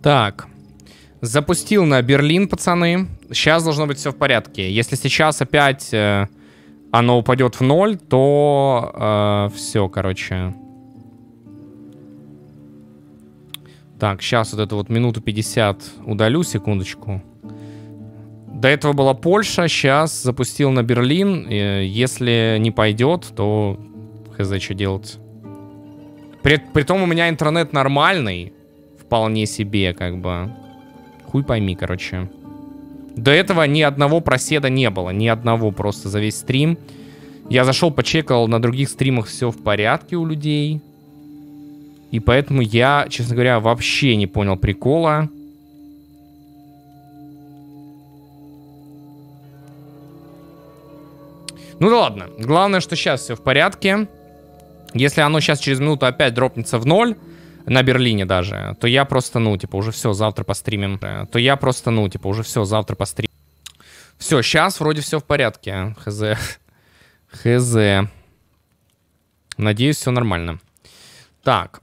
Так. Запустил на Берлин, пацаны. Сейчас должно быть все в порядке. Если сейчас опять оно упадет в 0, то все, короче. Так, сейчас вот эту вот минуту 50 удалю, секундочку. До этого была Польша, сейчас запустил на Берлин. Если не пойдет, то хз, что делать. Притом у меня интернет нормальный. Вполне себе, как бы. Хуй пойми, короче. До этого ни одного проседа не было. Ни одного просто за весь стрим. Я зашел, почекал, на других стримах все в порядке у людей. И поэтому я, честно говоря, вообще не понял прикола. Ну да ладно. Главное, что сейчас все в порядке. Если оно сейчас через минуту опять дропнется в 0, на Берлине даже, то я просто, ну, типа, уже все, завтра постримим. То я просто, ну, типа, уже все, завтра постримим. Все, сейчас вроде все в порядке. Хз. Хз. Надеюсь, все нормально. Так.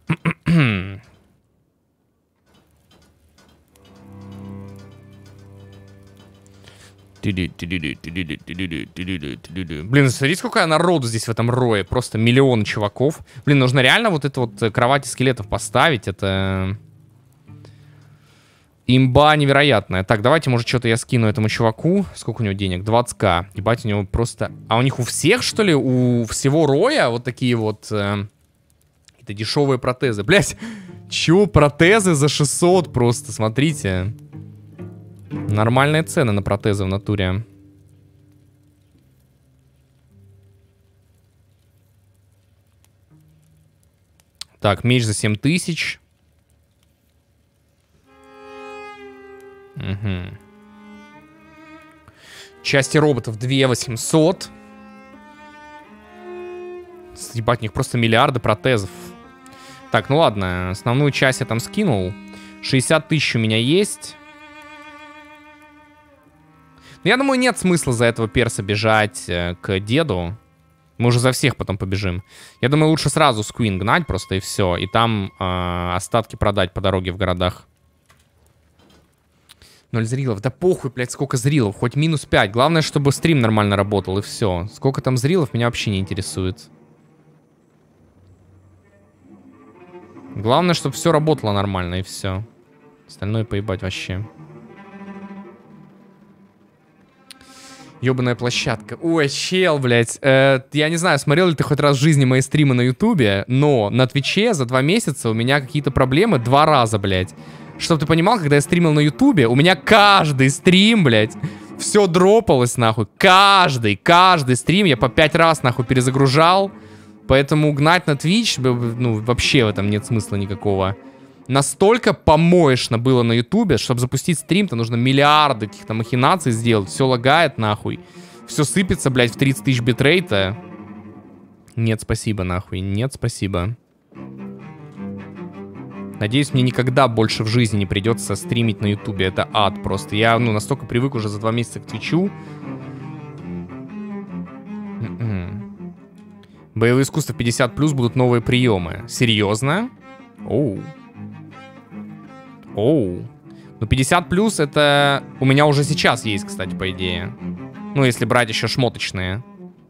Блин, смотрите, сколько народу здесь в этом рое. Просто миллион чуваков. Блин, нужно реально вот это вот кровати скелетов поставить. Это... имба невероятная. Так, давайте, может, что-то я скину этому чуваку. Сколько у него денег? 20к. Ебать, у него просто... А у них у всех, что ли? У всего роя вот такие вот... Это дешевые протезы. Блять, чё? Протезы за 600 просто, смотрите. Нормальные цены на протезы в натуре. Так, меч за 7000. Угу. Части роботов 2800. Ебать, у них просто миллиарды протезов. Так, ну ладно, основную часть я там скинул. 60 тысяч у меня есть. Но я думаю, нет смысла за этого перса бежать к деду. Мы уже за всех потом побежим. Я думаю, лучше сразу сквин гнать просто и все. И там остатки продать по дороге в городах. 0 зрилов. Да похуй, блядь, сколько зрилов. Хоть минус 5. Главное, чтобы стрим нормально работал, и все. Сколько там зрилов, меня вообще не интересует. Главное, чтобы все работало нормально, и все. Остальное поебать вообще. Ёбаная площадка. Ой, чел, блядь. Я не знаю, смотрел ли ты хоть раз в жизни мои стримы на Ютубе, но на Твиче за 2 месяца у меня какие-то проблемы 2 раза, блядь. Чтоб ты понимал, когда я стримил на Ютубе, у меня каждый стрим, блядь, все дропалось, нахуй. Каждый стрим я по 5 раз, нахуй, перезагружал. Поэтому гнать на Twitch, ну, вообще в этом нет смысла никакого. Настолько помоечно было на Ютубе, чтобы запустить стрим-то нужно миллиарды каких-то махинаций сделать. Все лагает, нахуй. Все сыпется, блядь, в 30 тысяч битрейта. Нет, спасибо, нахуй. Нет, спасибо. Надеюсь, мне никогда больше в жизни не придется стримить на Ютубе. Это ад просто. Я, ну, настолько привык уже за 2 месяца к Твичу. Боевые искусства 50+ будут новые приемы. Серьезно? Оу. Оу. Ну, 50+ это у меня уже сейчас есть, кстати, по идее. Ну, если брать еще шмоточные.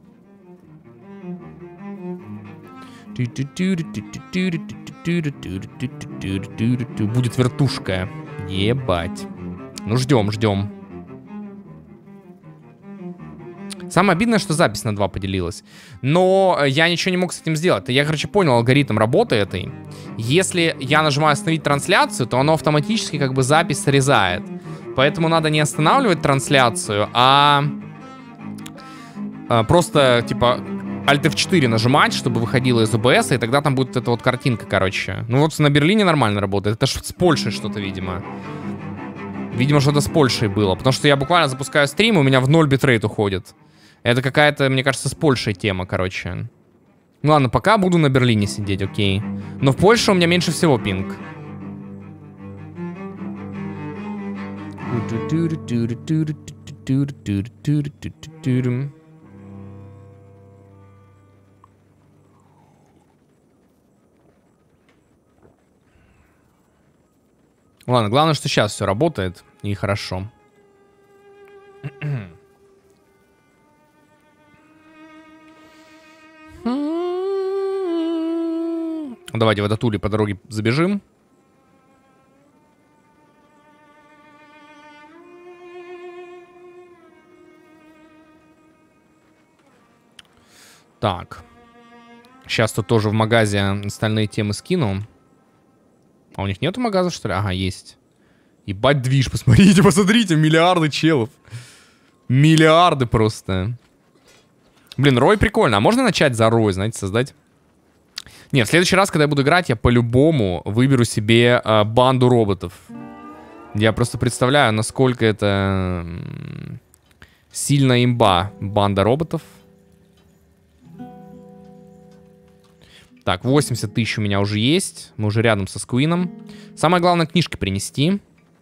Будет вертушка. Ебать. Ну, ждем. Самое обидное, что запись на 2 поделилась. Но я ничего не мог с этим сделать. Я, короче, понял алгоритм работы этой. Если я нажимаю остановить трансляцию, то оно автоматически как бы запись срезает. Поэтому надо не останавливать трансляцию, а просто, типа, Alt F4 нажимать, чтобы выходило из OBS, и тогда там будет эта вот картинка, короче. Ну вот на Берлине нормально работает. Это с Польшей что-то, видимо. Видимо, что-то с Польшей было. Потому что я буквально запускаю стрим, и у меня в 0 битрейт уходит. Это какая-то, мне кажется, с Польшей тема, короче. Ну ладно, пока буду на Берлине сидеть, окей. Но в Польше у меня меньше всего пинг. Ладно, главное, что сейчас все работает. И хорошо. Давайте в этот улей по дороге забежим. Так. Сейчас тут тоже в магазе остальные темы скину. А у них нету магаза, что ли? Ага, есть. Ебать движ, посмотрите, посмотрите, миллиарды челов. Миллиарды просто. Блин, Рой прикольно. А можно начать за Рой, знаете, создать? Не, в следующий раз, когда я буду играть, я по-любому выберу себе банду роботов. Я просто представляю, насколько это сильная имба. Банда роботов. Так, 80 тысяч у меня уже есть. Мы уже рядом со Сквином. Самое главное, книжки принести.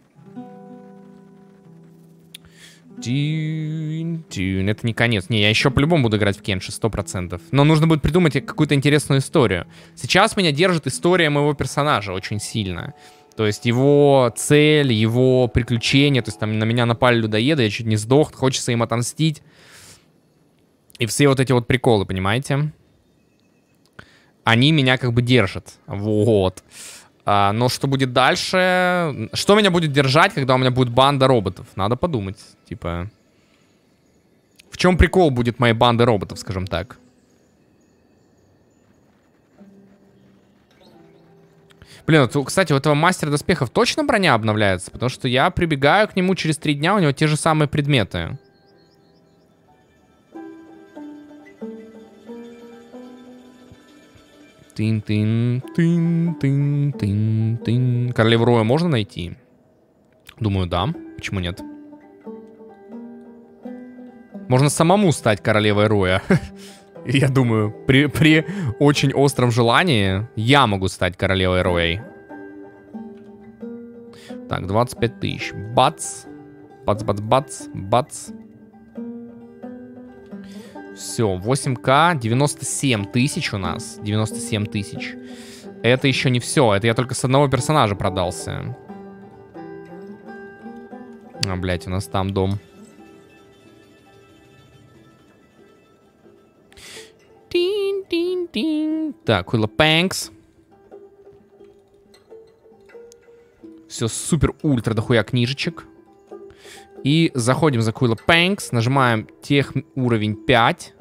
Это не конец. Не, я еще по-любому буду играть в Кенши, 100%. Но нужно будет придумать какую-то интересную историю. Сейчас меня держит история моего персонажа очень сильно. То есть его цель, его приключения. То есть там на меня напали людоеды, я чуть не сдох, хочется им отомстить. И все вот эти вот приколы, понимаете? Они меня как бы держат. Вот. Но что будет дальше? Что меня будет держать, когда у меня будет банда роботов? Надо подумать. Типа... В чем прикол будет моей банды роботов, скажем так? Блин, вот, кстати, у этого мастера доспехов точно броня обновляется? Потому что я прибегаю к нему через 3 дня, у него те же самые предметы. Тын-тын-тын-тын-тын-тын. Королеву Роя можно найти? Думаю, да. Почему нет? Можно самому стать королевой Роя. Я думаю, при очень остром желании я могу стать королевой Роей. Так, 25 тысяч. Бац. Бац-бац-бац. Бац. Все, 8К, 97 тысяч у нас. 97 тысяч. Это еще не все. Это я только с одного персонажа продался. А, блядь, у нас там дом. Так, Хуила Пэнкс. Все супер-ультра дохуя книжечек. И заходим за Хуила Пэнкс. Нажимаем тех уровень 5.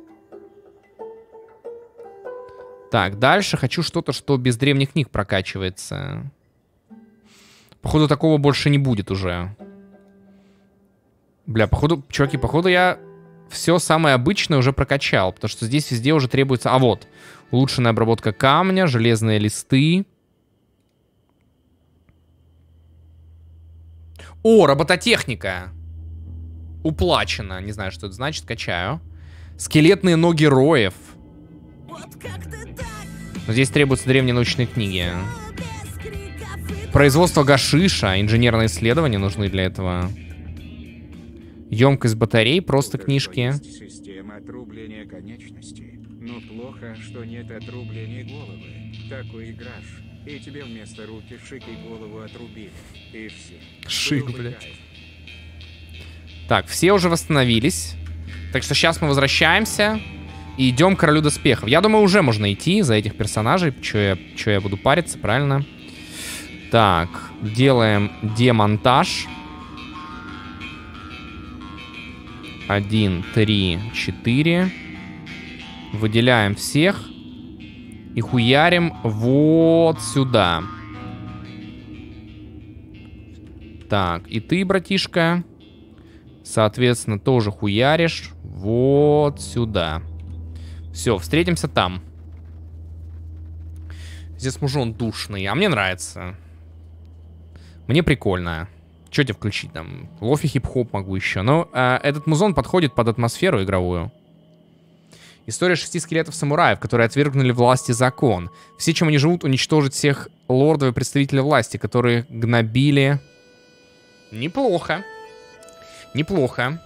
Так, дальше хочу что-то, что без древних книг прокачивается. Походу, такого больше не будет уже. Бля, походу, чуваки, походу я все самое обычное уже прокачал. Потому что здесь везде уже требуется... А вот, улучшенная обработка камня, железные листы. О, робототехника. Уплачено. Не знаю, что это значит. Качаю. Скелетные ноги роев. Но здесь требуются древние научные книги. Производство гашиша. Инженерные исследования нужны для этого. Емкость батарей. Просто книжки. Система отрубления конечностей. Но плохо, что нет отрубления головы. Такой играш. И тебе вместо руки шик и голову отрубили. И все. Шик, блядь. Так, все уже восстановились. Так что сейчас мы возвращаемся и идем к королю доспехов. Я думаю, уже можно идти за этих персонажей. Че я буду париться, правильно? Так, делаем демонтаж. 1, 3, 4. Выделяем всех. И хуярим вот сюда. Так, и ты, братишка, соответственно, тоже хуяришь вот сюда. Все, встретимся там. Здесь мужон душный, а мне нравится. Мне прикольно. Что тебе включить там? Лофи хип-хоп могу еще. Но этот музон подходит под атмосферу игровую. История 6 скелетов-самураев, которые отвергнули власть и закон. Все, чем они живут, уничтожить всех лордов и представителей власти, которые гнобили... Неплохо. Неплохо.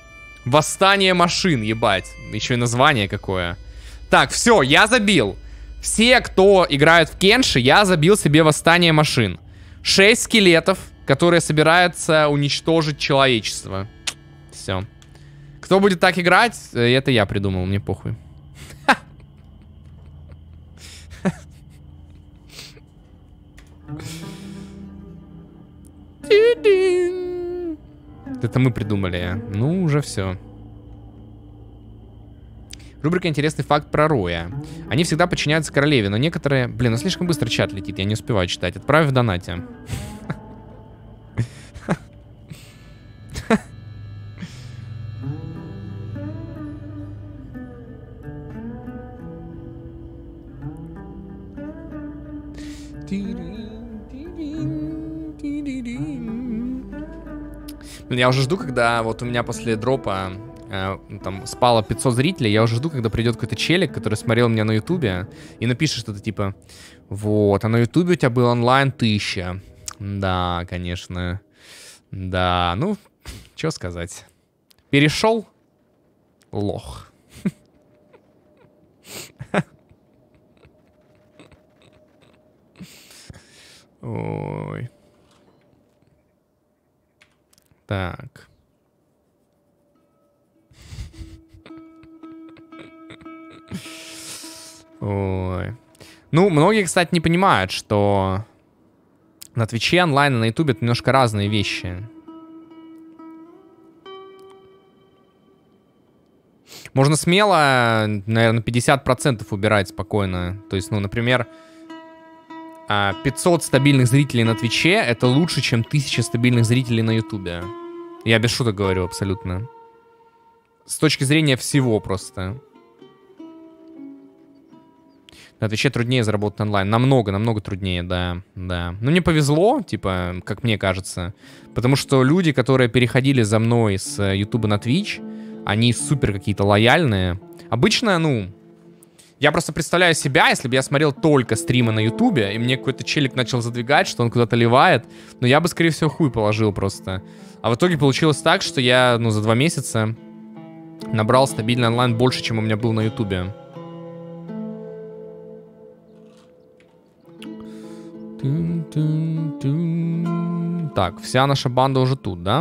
Восстание машин, ебать. Еще и название какое. Так, все, я забил. Все, кто играет в Кенши, я забил себе восстание машин. 6 скелетов, которые собираются уничтожить человечество. Все. Кто будет так играть, это я придумал, мне похуй. Это мы придумали. Ну, уже все. Рубрика «Интересный факт про Роя». Они всегда подчиняются королеве, но некоторые... Блин, ну слишком быстро чат летит, я не успеваю читать. Отправь в донате. Я уже жду, когда вот у меня после дропа там спало 500 зрителей, я уже жду, когда придет какой-то челик, который смотрел меня на ютубе, и напишет что-то типа: вот, а на ютубе у тебя был онлайн 1000. Да, конечно. Да, ну, что сказать. Перешел? Лох. Ой. Так. Ой. Ну, многие, кстати, не понимают, что на Твиче онлайн и на Ютубе это немножко разные вещи. Можно смело, наверное, 50% убирать спокойно. То есть, ну, например, 500 стабильных зрителей на Твиче — это лучше, чем 1000 стабильных зрителей на Ютубе. Я без шуток говорю абсолютно. С точки зрения всего просто. На Твиче труднее заработать онлайн. Намного труднее, да. Ну, мне повезло, типа, как мне кажется. Потому что люди, которые переходили за мной с Ютуба на Твич, они супер какие-то лояльные. Обычно, ну... Я просто представляю себя, если бы я смотрел только стримы на Ютубе, и мне какой-то челик начал задвигать, что он куда-то ливает, но я бы, скорее всего, хуй положил просто. А в итоге получилось так, что я, ну, за 2 месяца набрал стабильный онлайн больше, чем у меня был на Ютубе. Так, вся наша банда уже тут, да?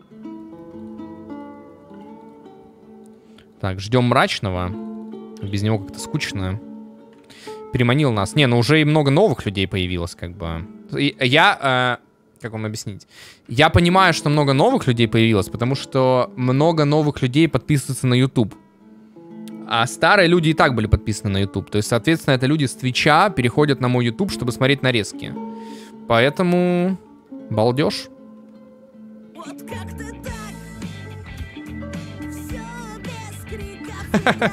Так, ждем мрачного. Без него как-то скучно. Переманил нас. Не, ну уже и много новых людей появилось, как бы. Как вам объяснить? Я понимаю, что много новых людей появилось, потому что много новых людей подписываются на YouTube. А старые люди и так были подписаны на YouTube. То есть, соответственно, это люди с Твича переходят на мой YouTube, чтобы смотреть нарезки. Поэтому... балдеж. Вот как ты так? Все без крика.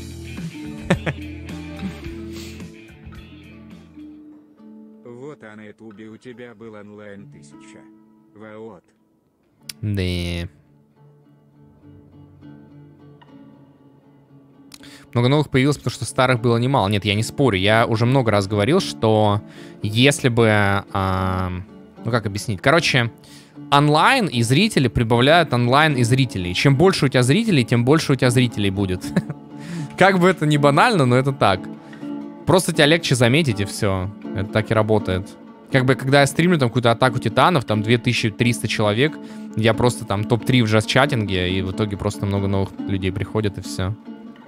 Вот а на ютубе у тебя был онлайн 1000. Вот. Да. Много новых появилось, потому что старых было немало. Нет, я не спорю. Я уже много раз говорил, что если бы... ну, как объяснить? Короче, онлайн и зрители прибавляют онлайн и зрителей. Чем больше у тебя зрителей, тем больше у тебя зрителей будет. Как бы это ни банально, но это так. Просто тебя легче заметить, и все. Это так и работает. Как бы, когда я стримлю там какую-то атаку титанов, там 2300 человек, я просто там топ-3 в джаз-чатинге, и в итоге просто много новых людей приходят, и все.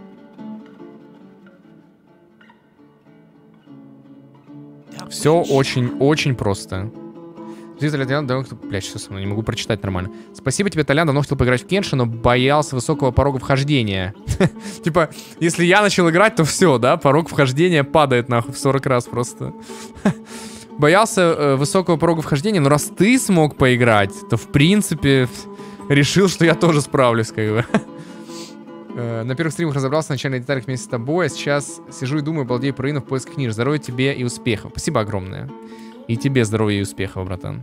Все очень просто. Блядь, что со мной? Не могу прочитать нормально. Спасибо тебе, Толян, давно хотел поиграть в Кенши, но боялся высокого порога вхождения. Типа, если я начал играть, то все, да? Порог вхождения падает нахуй в 40 раз просто. Боялся высокого порога вхождения, но раз ты смог поиграть, то в принципе решил, что я тоже справлюсь, как бы. На первых стримах разобрался в начальных деталях вместе с тобой, а сейчас сижу и думаю, балдею про Ину в поисках книг. Здоровья тебе и успехов. Спасибо огромное. И тебе здоровья и успехов, братан.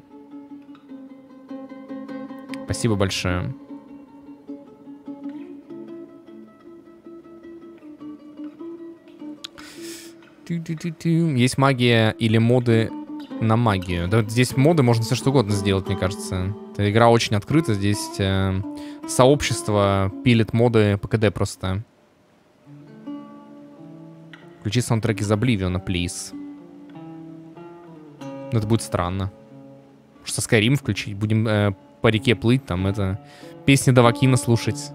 Спасибо большое. Есть магия или моды на магию. Да, здесь моды можно все что угодно сделать, мне кажется. Эта игра очень открыта. Здесь сообщество пилит моды по КД просто. Включи саундтрек из Обливиона, плиз. Ну, это будет странно. Что Skyrim включить? Будем по реке плыть, там это... Песни Давакина слушать.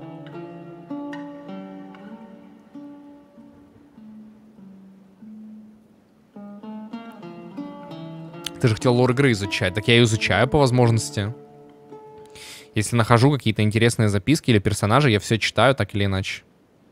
Ты же хотел лор игры изучать. Так я ее изучаю по возможности. Если нахожу какие-то интересные записки или персонажи, я все читаю так или иначе.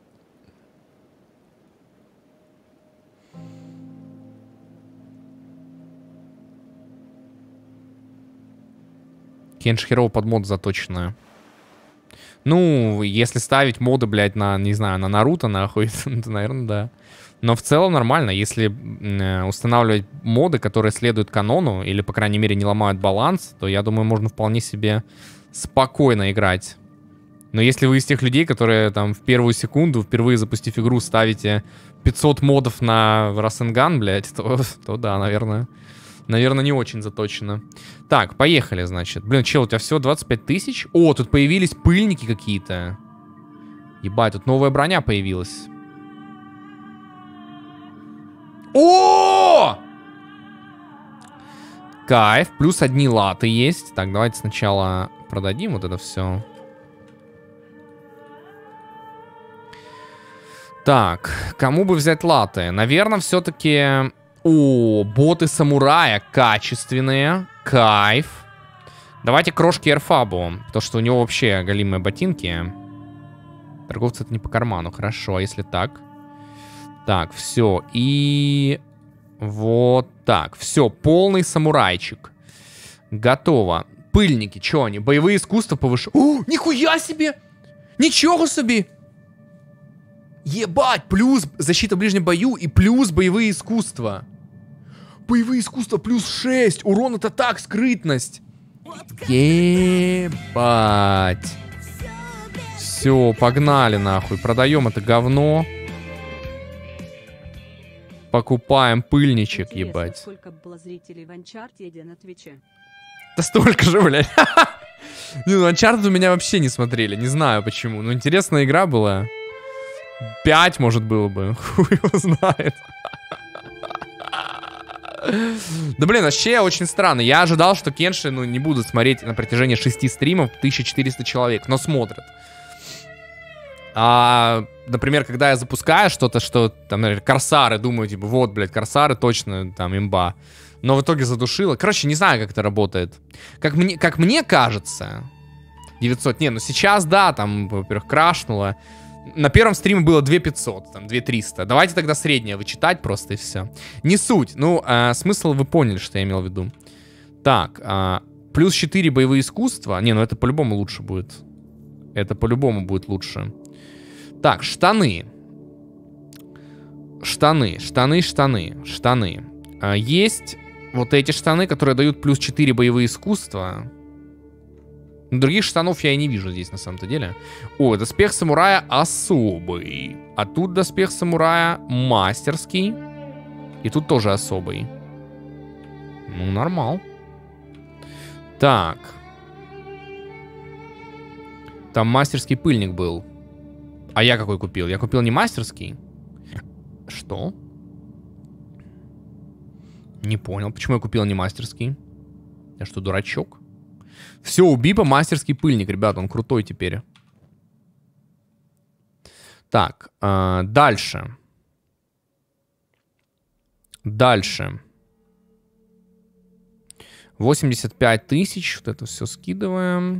Kenshi Hero под мод заточенная. Ну, если ставить моды, блядь, на, не знаю, на Наруто, нахуй, то, наверное, да. Но в целом нормально, если устанавливать моды, которые следуют канону, или, по крайней мере, не ломают баланс, то, я думаю, можно вполне себе спокойно играть. Но если вы из тех людей, которые там в первую секунду, впервые запустив игру, ставите 500 модов на Rasengan, блядь, то да, наверное. Наверное, не очень заточено. Так, поехали, значит. Блин, чел, у тебя всего 25 тысяч? О, тут появились пыльники какие-то. Ебать, тут новая броня появилась. О! Кайф. Плюс одни латы есть. Так, давайте сначала продадим вот это все. Так, кому бы взять латы? Наверное, все-таки... О, боты самурая качественные. Кайф. Давайте крошки Эрфабу. Потому что у него вообще голимые ботинки. Торговцу это не по карману. Хорошо, а если так? Так, все. И... Вот так. Все, полный самурайчик. Готово. Пыльники, что они? Боевые искусства повыше. О, нихуя себе! Ничего себе! Ебать, плюс защита в ближнем бою и плюс боевые искусства. Боевые искусства плюс 6. Урон от атак, скрытность. Ебать. Все, погнали нахуй. Продаем это говно. Покупаем пыльничек, ебать. Сколько было зрителей в Uncharted на Твиче? Да столько же, блядь. Не, ну Uncharted у меня вообще не смотрели. Не знаю почему. Но интересная игра была. 5, может, было бы. Хуй его знает. Да, блин, вообще очень странно. Я ожидал, что Кенши, ну, не будут смотреть на протяжении 6 стримов 1400 человек, но смотрят. Например, когда я запускаю что-то, что, там, например, Корсары, думаю, типа, вот, блядь, Корсары точно, там, имба. Но в итоге задушило. Короче, не знаю, как это работает. Как мне кажется, 900, не, ну сейчас, да, там, во-первых, крашнуло. На первом стриме было 2500, там, 2300. Давайте тогда среднее вычитать просто и все. Не суть. Ну, смысл вы поняли, что я имел в виду. Так, плюс 4 боевые искусства. Не, ну это по-любому лучше будет. Это по-любому будет лучше. Так, штаны. Штаны. Есть вот эти штаны, которые дают плюс 4 боевые искусства. Других штанов я и не вижу здесь на самом-то деле. О, доспех самурая особый. А тут доспех самурая мастерский. И тут тоже особый. Ну, нормал. Так. Там мастерский пыльник был. А я какой купил? Я купил не мастерский? Что? Не понял, почему я купил не мастерский? Я что, дурачок? Все, у Бипа мастерский пыльник, ребят, он крутой теперь. Так, дальше. Дальше. 85 тысяч, вот это все скидываем.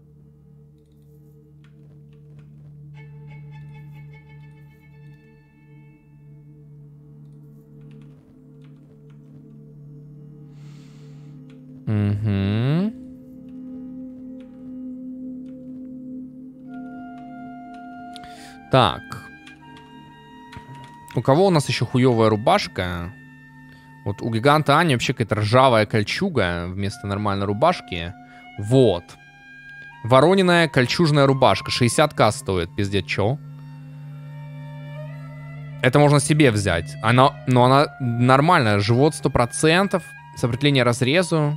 Угу. Так. У кого у нас еще хуевая рубашка? Вот у гиганта Ани вообще какая-то ржавая кольчуга вместо нормальной рубашки. Вот. Ворониная кольчужная рубашка. 60к стоит, пиздец, чё? Это можно себе взять. Но она нормальная. Живот 100%. Сопротивление разрезу.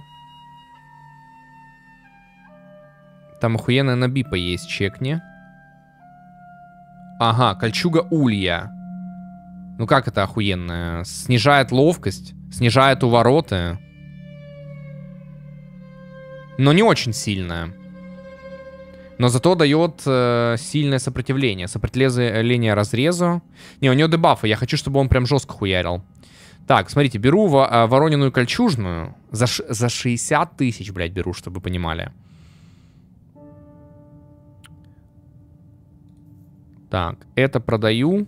Там охуенная на Бипа есть, чекни. Ага, кольчуга улья. Ну как это охуенно? Снижает ловкость, снижает увороты. Но не очень сильная. Но зато дает сильное сопротивление. Сопротивление разрезу. Не, у него дебафы. Я хочу, чтобы он прям жестко хуярил. Так, смотрите, беру вороненую кольчужную. За 60 тысяч, блядь, беру, чтобы вы понимали. Так, это продаю.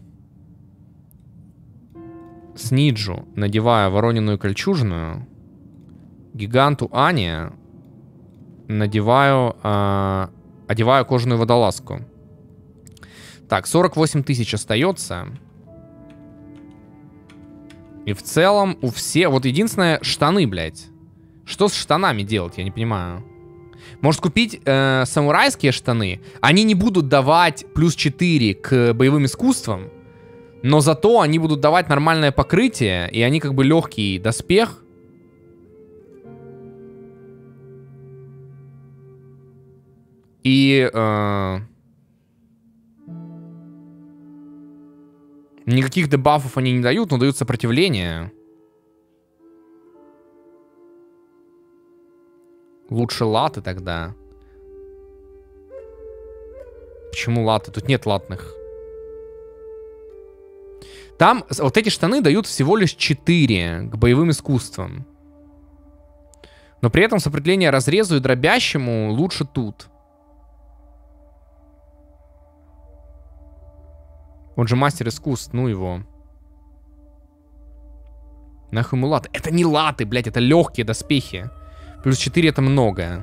Сниджу надеваю вороненую кольчужную. Гиганту Ане надеваю... одеваю кожаную водолазку. Так, 48 тысяч остается. И в целом у всех... Вот единственное, штаны, блядь. Что с штанами делать, я не понимаю. Может купить самурайские штаны. Они не будут давать плюс 4 к боевым искусствам. Но зато они будут давать нормальное покрытие. И они как бы легкий доспех. И... никаких дебафов они не дают, но дают сопротивление. Лучше латы тогда. Почему латы? Тут нет латных. Там вот эти штаны дают всего лишь 4 к боевым искусствам. Но при этом сопротивление разрезу и дробящему лучше тут. Он же мастер искусств, ну его. Нахуй ему латы? Это не латы, блядь, это легкие доспехи. Плюс 4 это много.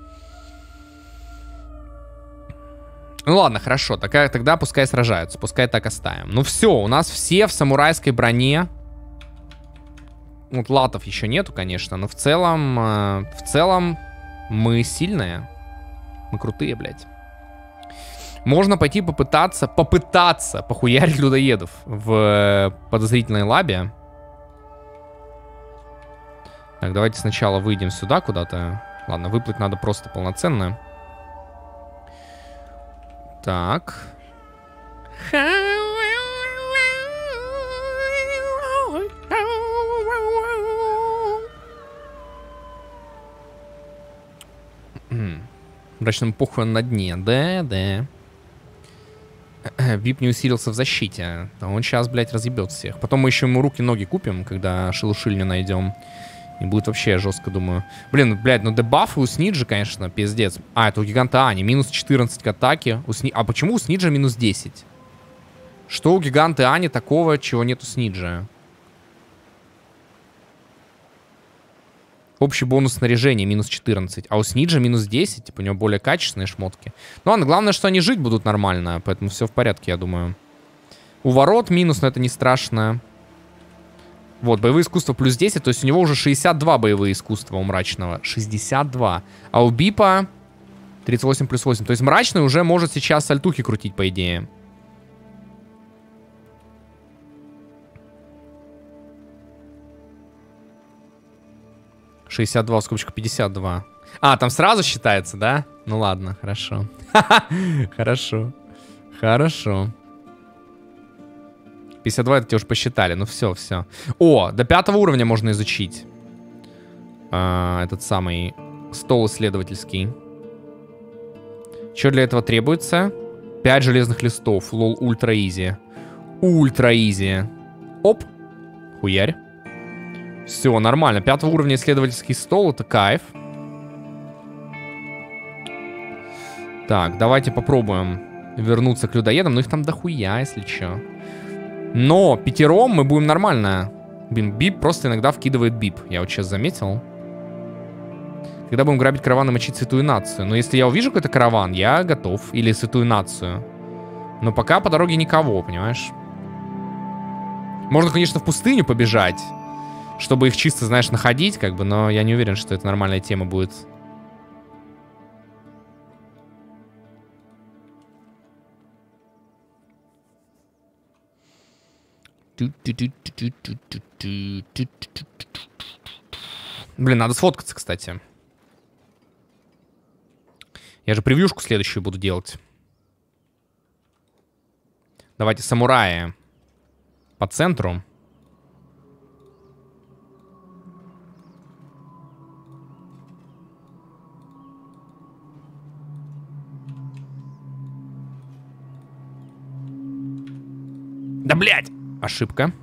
Ну ладно, хорошо, тогда пускай сражаются, пускай так оставим. Ну все, у нас все в самурайской броне. Вот латов еще нету, конечно, но в целом мы сильные. Мы крутые, блядь. Можно пойти попытаться похуярить людоедов в подозрительной лабе. Так, давайте сначала выйдем сюда куда-то. Ладно, выплыть надо просто полноценно. Так. Мрачному похуй на дне. Да. Вип не усилился в защите. А он сейчас, блядь, разъебет всех. Потом мы еще ему руки-ноги купим, когда шелушильню найдем. И будет вообще жестко, думаю. Блин, блядь, ну дебафы у Сниджа, конечно, пиздец. А, это у гиганта Ани. Минус 14 к атаке. А почему у Сниджа минус 10? Что у гиганта Ани такого, чего нет у Сниджа? Общий бонус снаряжения минус 14. А у Сниджа минус 10. Типа у него более качественные шмотки. Ну ладно, главное, что они жить будут нормально. Поэтому все в порядке, я думаю. У ворот минус, но это не страшно. Вот, боевые искусства плюс 10. То есть у него уже 62 боевые искусства у мрачного. 62. А у Бипа 38 плюс 8. То есть мрачный уже может сейчас сальтухи крутить, по идее. «62» в скобочках 52. А, там сразу считается, да? Ну ладно, хорошо. Хорошо. 52 это тебе уж посчитали. Ну все. О, до 5 уровня можно изучить. Этот самый стол исследовательский. Что для этого требуется? 5 железных листов. Лол, ультра изи. Оп. Хуярь. Все, нормально. 5 уровня исследовательский стол. Это кайф. Так, давайте попробуем вернуться к людоедам. Ну их там дохуя, если что. Но 5 мы будем нормально. Блин, бип просто иногда вкидывает бип. Я вот сейчас заметил. Когда будем грабить караван и мочить святую нацию. Но если я увижу какой-то караван, я готов. Или святую нацию. Но пока по дороге никого, понимаешь? Можно, конечно, в пустыню побежать. Чтобы их чисто, знаешь, находить, как бы. Но я не уверен, что это нормальная тема будет. Блин, надо сфоткаться, кстати. Я же превьюшку следующую буду делать. Давайте самурая. По центру. Да, блядь! Ошибка.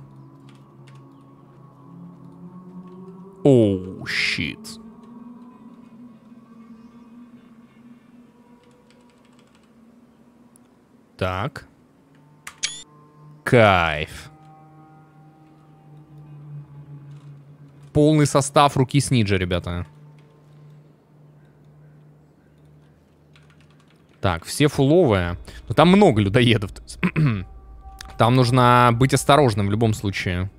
Оу, щит. Так. Кайф. Полный состав руки Сниджа, ребята. Так, все фуловые. Но там много людоедов. Там нужно быть осторожным в любом случае.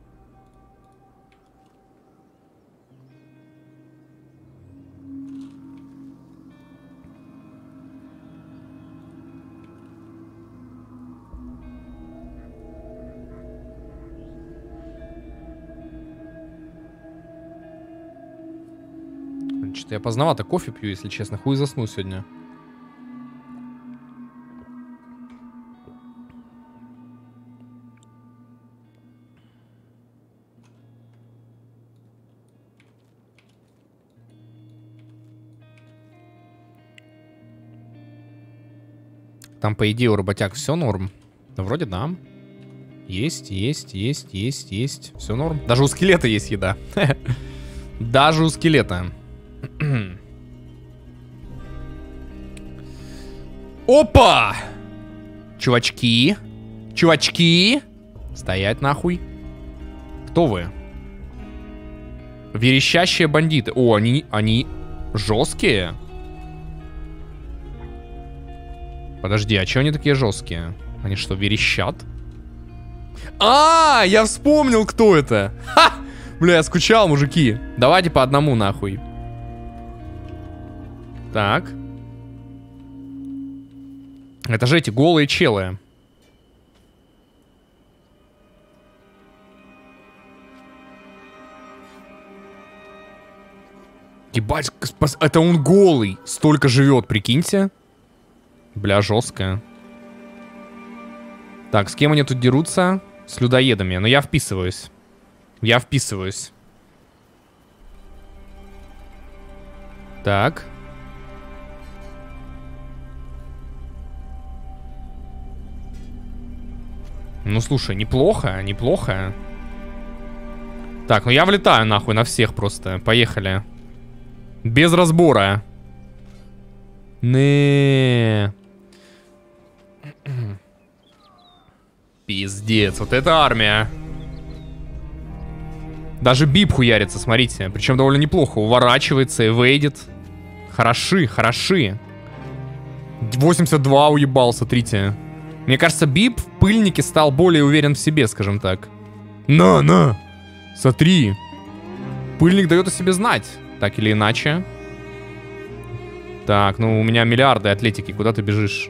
Что-то я поздновато кофе пью, если честно. Хуй засну сегодня. Там, по идее, у работяг все норм. Да, вроде да. Есть. Все норм. Даже у скелета есть еда. Даже у скелета. Опа! Чувачки. Чувачки. Стоять нахуй. Кто вы? Верещащие бандиты. О, они жесткие. Подожди, а чё они такие жесткие? Они что, верещат? А, я вспомнил, кто это. Ха! Бля, я скучал, мужики. Давайте по одному, нахуй. Так. Это же эти голые челы. Ебать, это он голый. Столько живет, прикиньте. Бля, жестко. Так, с кем они тут дерутся? С людоедами. Но я вписываюсь. Я вписываюсь. Так. Ну, слушай, неплохо, неплохо. Так, ну я влетаю нахуй на всех просто. Поехали. Без разбора. Не. Пиздец, вот это армия. Даже бип хуярится, смотрите. Причем довольно неплохо. Уворачивается и вейдит. Хороши, хороши. 82 уебал, смотрите. Мне кажется, бип в пыльнике стал более уверен в себе, скажем так. На! Смотри. Пыльник дает о себе знать. Так или иначе. Так, ну у меня миллиарды атлетики. Куда ты бежишь?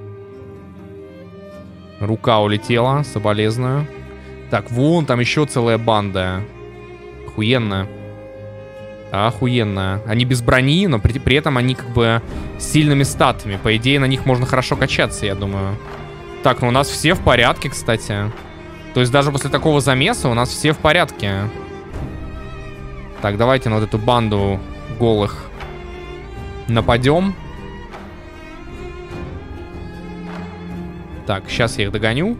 Рука улетела, соболезную. Так, вон там еще целая банда. Охуенно. Охуенно. Они без брони, но при этом они как бы с сильными статами. По идее, на них можно хорошо качаться, я думаю. Так, ну у нас все в порядке, кстати. То есть даже после такого замеса у нас все в порядке. Так, давайте на вот эту банду голых нападем. Так, сейчас я их догоню.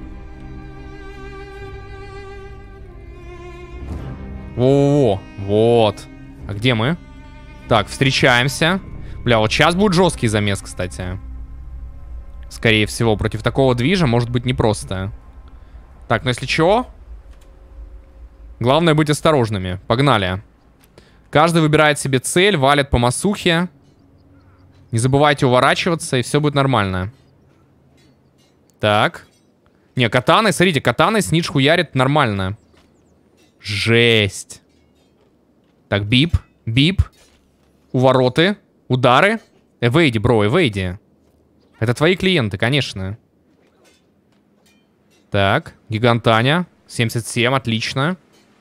Во-во-во, вот. А где мы? Так, встречаемся. Бля, вот сейчас будет жесткий замес, кстати. Скорее всего, против такого движа может быть непросто. Так, ну если чё, главное быть осторожными. Погнали. Каждый выбирает себе цель, валит по масухе. Не забывайте уворачиваться, и все будет нормально. Так. Не, катаной, смотрите, катаной Снидж хуярит нормально. Жесть. Так, бип, бип. Увороты, удары. Эвейди, бро, эвейди. Это твои клиенты, конечно. Так, гигантаня. 77, отлично.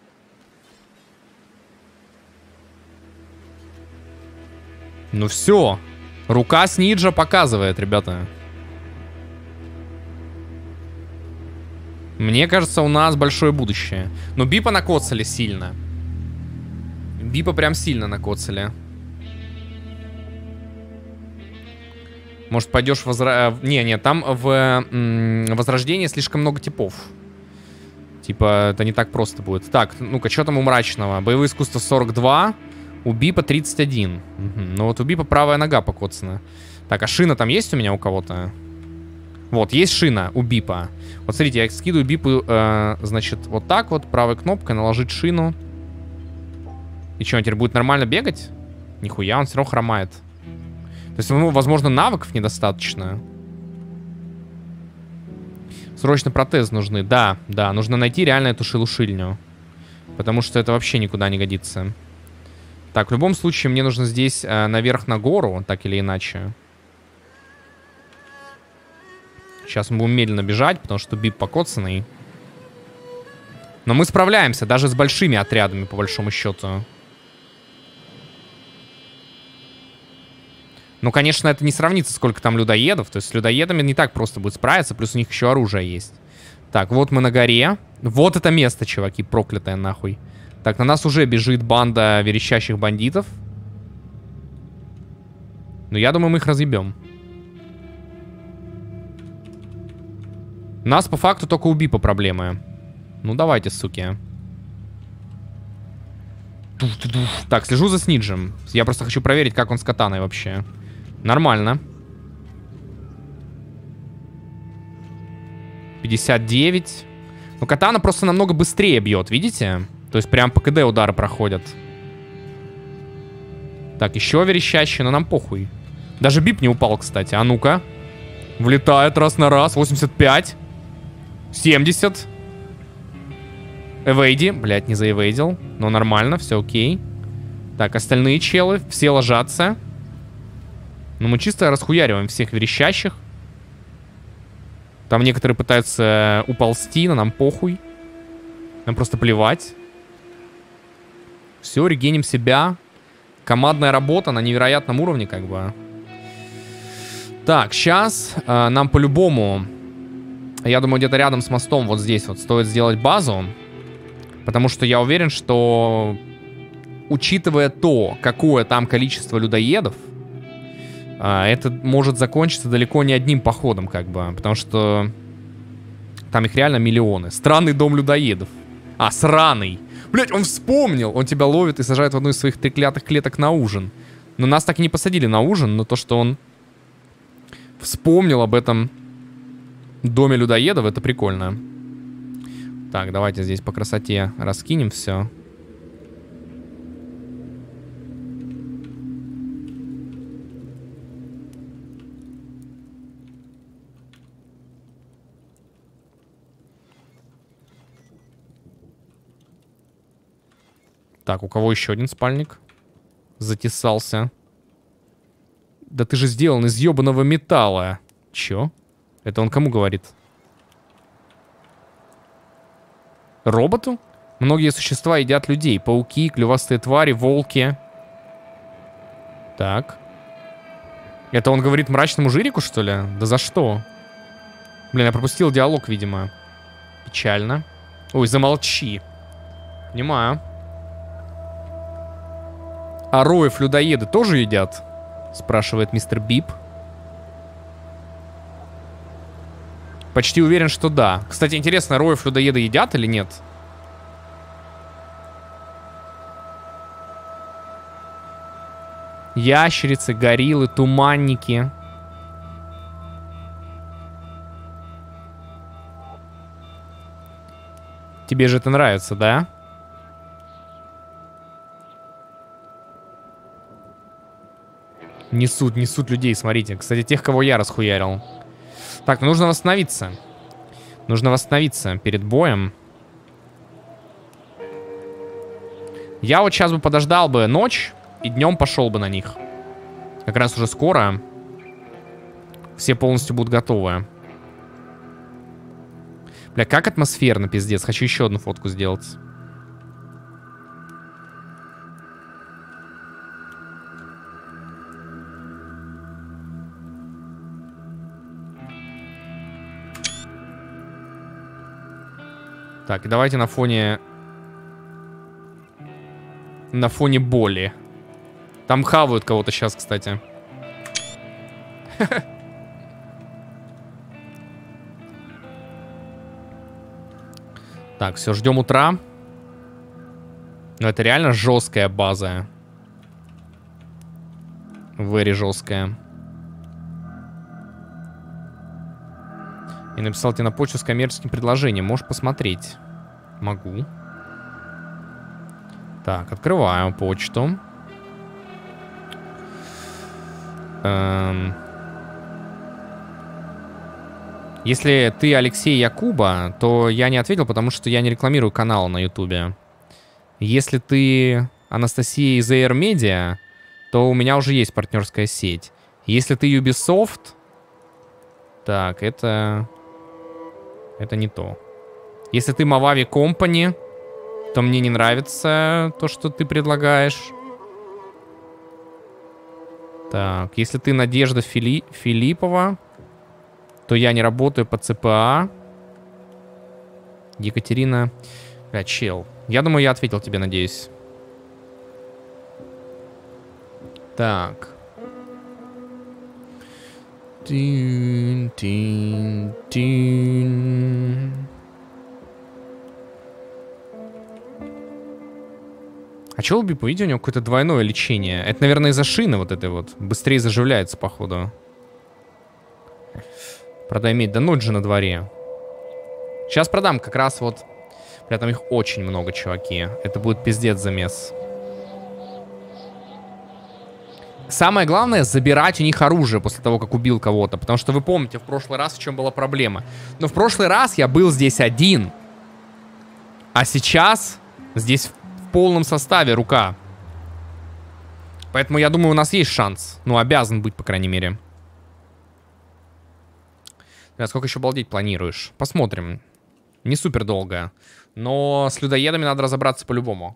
Ну все. Рука Сниджа показывает, ребята. Мне кажется, у нас большое будущее. Но Бипа накоцали сильно. Бипа прям сильно накоцали. Может, пойдешь в Не, там в Возрождении слишком много типов. Типа, это не так просто будет. Так, ну-ка, что там у Мрачного? Боевое искусство 42, у Бипа 31. Угу. Ну вот у Бипа правая нога покоцана. Так, а шина там есть у меня у кого-то? Вот, есть шина у Бипа. Вот смотрите, я скидываю Бипу, значит, вот так вот, правой кнопкой наложить шину. И что, он теперь будет нормально бегать? Нихуя, он все равно хромает. То есть, ну, возможно, навыков недостаточно. Срочно протез нужны. Да, нужно найти реально эту шелушильню. Потому что это вообще никуда не годится. Так, в любом случае, мне нужно здесь наверх на гору, так или иначе. Сейчас мы будем медленно бежать, потому что Бип покоцанный. Но мы справляемся даже с большими отрядами, по большому счету. Ну, конечно, это не сравнится, сколько там людоедов. То есть с людоедами не так просто будет справиться, плюс у них еще оружие есть. Так, вот мы на горе. Вот это место, чуваки, проклятое нахуй. Так, на нас уже бежит банда верещащих бандитов. Но я думаю, мы их разъебем. У нас по факту только у Бипа проблемы. Ну, давайте, суки. Так, слежу за Сниджем. Я просто хочу проверить, как он с катаной вообще. Нормально. 59. Ну, катана просто намного быстрее бьет, видите? То есть прям по КД удары проходят. Так, еще верещащий, но нам похуй. Даже Бип не упал, кстати. А ну-ка. Влетает раз на раз. 85. 70. Эвейди. Блять, не заэвейдил. Но нормально, все окей. Так, остальные челы. Все ложатся. Ну, мы чисто расхуяриваем всех верещащих. Там некоторые пытаются уползти, но нам похуй. Нам просто плевать. Все, регеним себя. Командная работа на невероятном уровне, как бы. Так, сейчас нам по-любому... Я думаю, где-то рядом с мостом, вот здесь вот, стоит сделать базу. Потому что я уверен, что... Учитывая то, какое там количество людоедов... Это может закончиться далеко не одним походом, как бы. Потому что там их реально миллионы. Странный дом людоедов. А, сраный. Блять, он вспомнил. Он тебя ловит и сажает в одну из своих треклятых клеток на ужин. Но нас так и не посадили на ужин. Но то, что он вспомнил об этом доме людоедов, это прикольно. Так, давайте здесь по красоте раскинем все. Так, у кого еще один спальник? Затесался. Да ты же сделан из ебаного металла. Чё? Это он кому говорит? Роботу? Многие существа едят людей. Пауки, клювастые твари, волки. Так. Это он говорит мрачному жирику, что ли? Да за что? Блин, я пропустил диалог, видимо. Печально. Ой, замолчи. Понимаю. А роев людоеды тоже едят? Спрашивает мистер Бип. Почти уверен, что да. Кстати, интересно, роев людоеды едят или нет? Ящерицы, гориллы, туманники. Тебе же это нравится, да? Несут людей, смотрите. Кстати, тех, кого я расхуярил. Так, нужно восстановиться. Нужно восстановиться перед боем. Я вот сейчас бы подождал бы ночь и днем пошел бы на них. Как раз уже скоро все полностью будут готовы. Бля, как атмосферно, пиздец. Хочу еще одну фотку сделать. Так, давайте на фоне... На фоне боли. Там хавают кого-то сейчас, кстати. Так, все, ждем утра. Но это реально жесткая база. Very жесткая. И написал тебе на почту с коммерческим предложением. Можешь посмотреть. Могу. Так, открываю почту. Если ты Алексей Якуба, то я не ответил, потому что я не рекламирую канал на Ютубе. Если ты Анастасия из Air Media, то у меня уже есть партнерская сеть. Если ты Ubisoft... Так, это не то. Если ты Movavi Company, то мне не нравится то, что ты предлагаешь. Так, если ты Надежда Филиппова, то я не работаю по ЦПА. Екатерина... Бля, чел. Я думаю, я ответил тебе, надеюсь. Так. А чё у Бипа, видите, у него какое-то двойное лечение? Это, наверное, из-за шины вот этой вот. Быстрее заживляется, походу. Продай медь. Да ночь же на дворе. Сейчас продам как раз вот... Бля, там их очень много, чуваки. Это будет пиздец замес. Самое главное, забирать у них оружие после того, как убил кого-то. Потому что вы помните в прошлый раз, в чем была проблема. Но в прошлый раз я был здесь один. А сейчас здесь в полном составе рука. Поэтому я думаю, у нас есть шанс. Ну, обязан быть, по крайней мере. Да, сколько еще балдеть планируешь? Посмотрим. Не супер долго. Но с людоедами надо разобраться по-любому.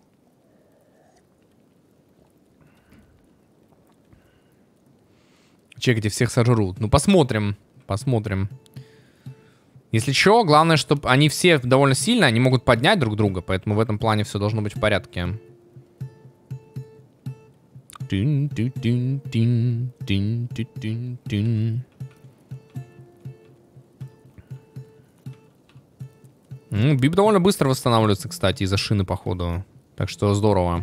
Чекайте, всех сожрут. Ну, посмотрим. Посмотрим. Если что, главное, чтобы они все довольно сильно, они могут поднять друг друга. Поэтому в этом плане все должно быть в порядке. Бип довольно быстро восстанавливается, кстати, из-за шины, походу. Так что здорово.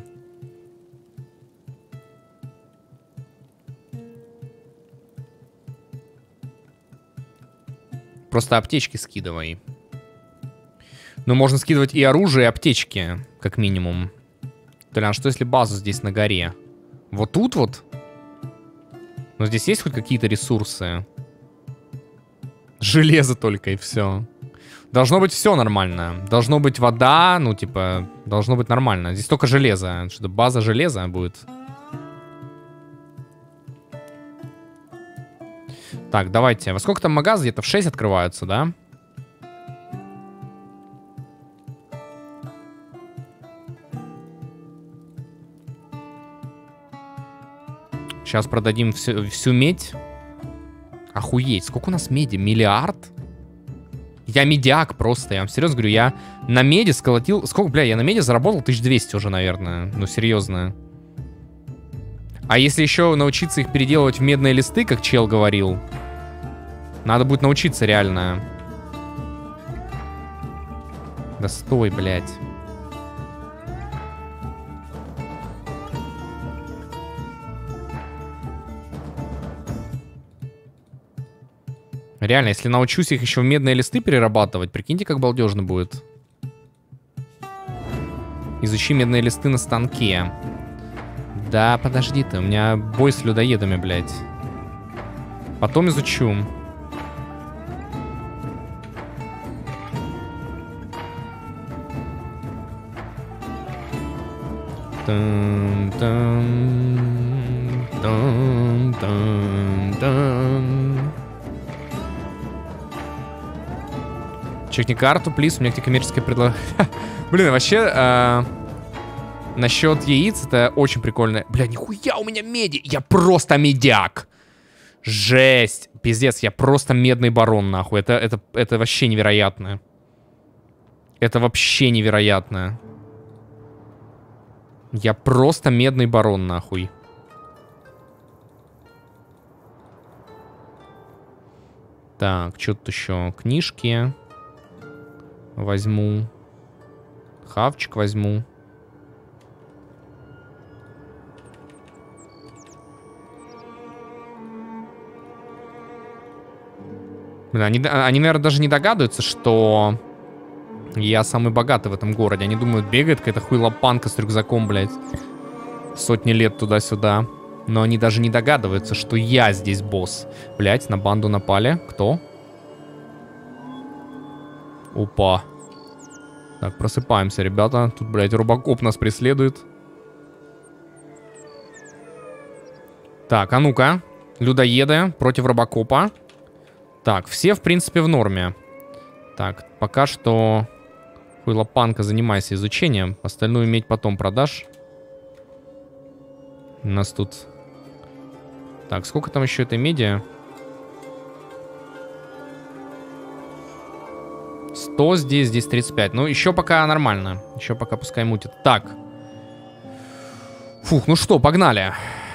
Просто аптечки скидывай. Ну, можно скидывать и оружие, и аптечки, как минимум. Толян, что если базу здесь на горе? Вот тут вот? Но здесь есть хоть какие-то ресурсы? Железо только и все. Должно быть все нормально. Должно быть вода, ну, типа, должно быть нормально. Здесь только железо. Что-то база железа будет. Так, давайте. Во сколько там магазы? Где-то в 6 открываются, да? Сейчас продадим всю медь. Охуеть. Сколько у нас меди? Миллиард? Я медиак просто, я вам серьезно говорю, я на меди сколотил... Сколько, бля, я на меди заработал 1200 уже, наверное. Ну, серьезно. А если еще научиться их переделывать в медные листы, как чел говорил, надо будет научиться реально. Да стой, блядь. Реально, если научусь их еще в медные листы перерабатывать, прикиньте, как балдежно будет. Изучи медные листы на станке. Да, подожди ты, у меня бой с людоедами, блядь. Потом изучу. Чекни карту, плиз, у меня к тебе коммерческое предложение. Блин, вообще, насчет яиц, это очень прикольно. Бля, нихуя у меня меди, я просто медяк. Жесть, пиздец, я просто медный барон, нахуй. Это вообще невероятно. Это вообще невероятно. Я просто медный барон, нахуй. Так, что тут еще? Книжки. Возьму. Хавчик возьму. Блин, они, наверное, даже не догадываются, что я самый богатый в этом городе. Они думают, бегает какая-то хуйлопанка с рюкзаком, блядь. Сотни лет туда-сюда. Но они даже не догадываются, что я здесь босс. Блядь, на банду напали. Кто? Опа. Так, просыпаемся, ребята. Тут, блядь, Робокоп нас преследует. Так, а ну-ка. Людоеды против Робокопа. Так, все, в принципе, в норме. Так, пока что... Хуйлопанка, занимайся изучением. Остальную медь потом продашь. У нас тут... Так, сколько там еще этой меди? 100 здесь, здесь 35. Ну, еще пока нормально. Еще пока пускай мутит. Так. Фух, ну что, погнали.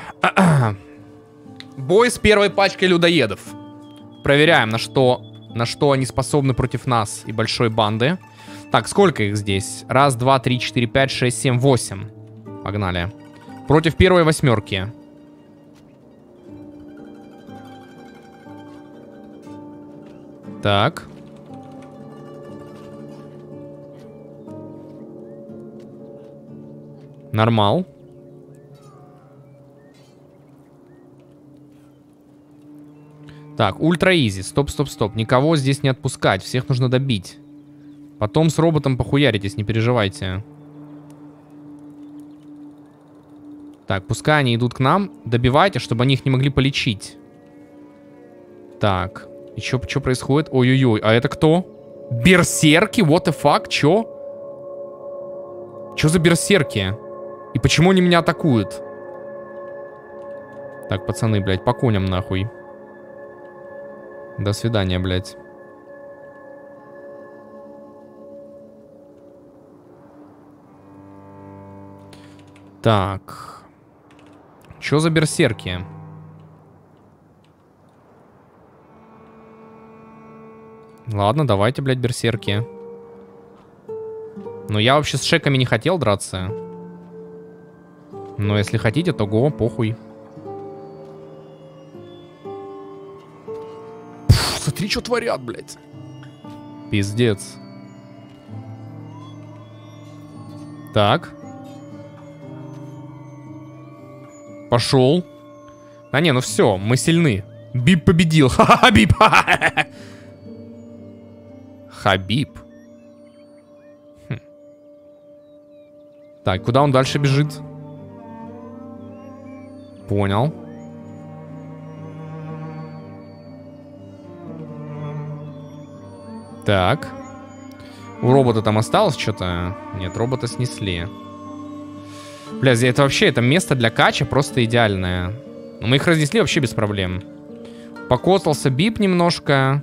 Бой с первой пачкой людоедов. Проверяем, на что они способны против нас и большой банды. Так, сколько их здесь? Раз, два, три, четыре, пять, шесть, семь, 8. Погнали. Против первой восьмерки. Так. Нормал. Так, ультра изи. Стоп, стоп, стоп. Никого здесь не отпускать. Всех нужно добить. Потом с роботом похуяритесь, не переживайте. Так, пускай они идут к нам. Добивайте, чтобы они их не могли полечить. Так. И что происходит? Ой-ой-ой. А это кто? Берсерки? What the fuck? Чё? Чё за берсерки? И почему они меня атакуют? Так, пацаны, блядь, по коням нахуй. До свидания, блядь. Так. Чё за берсерки? Ладно, давайте, блядь, берсерки. Но я вообще с шеками не хотел драться. Но если хотите, то го, похуй. Пфф, смотри, что творят, блядь. Пиздец. Так. Пошел. А не, ну все, мы сильны. Бип победил. Ха-ха, Бип. Хабиб. Хм. Так, куда он дальше бежит? Понял. Так. У робота там осталось что-то? Нет, робота снесли. Бля, это вообще, это место для кача просто идеальное. Но мы их разнесли вообще без проблем. Покоцался Бип немножко.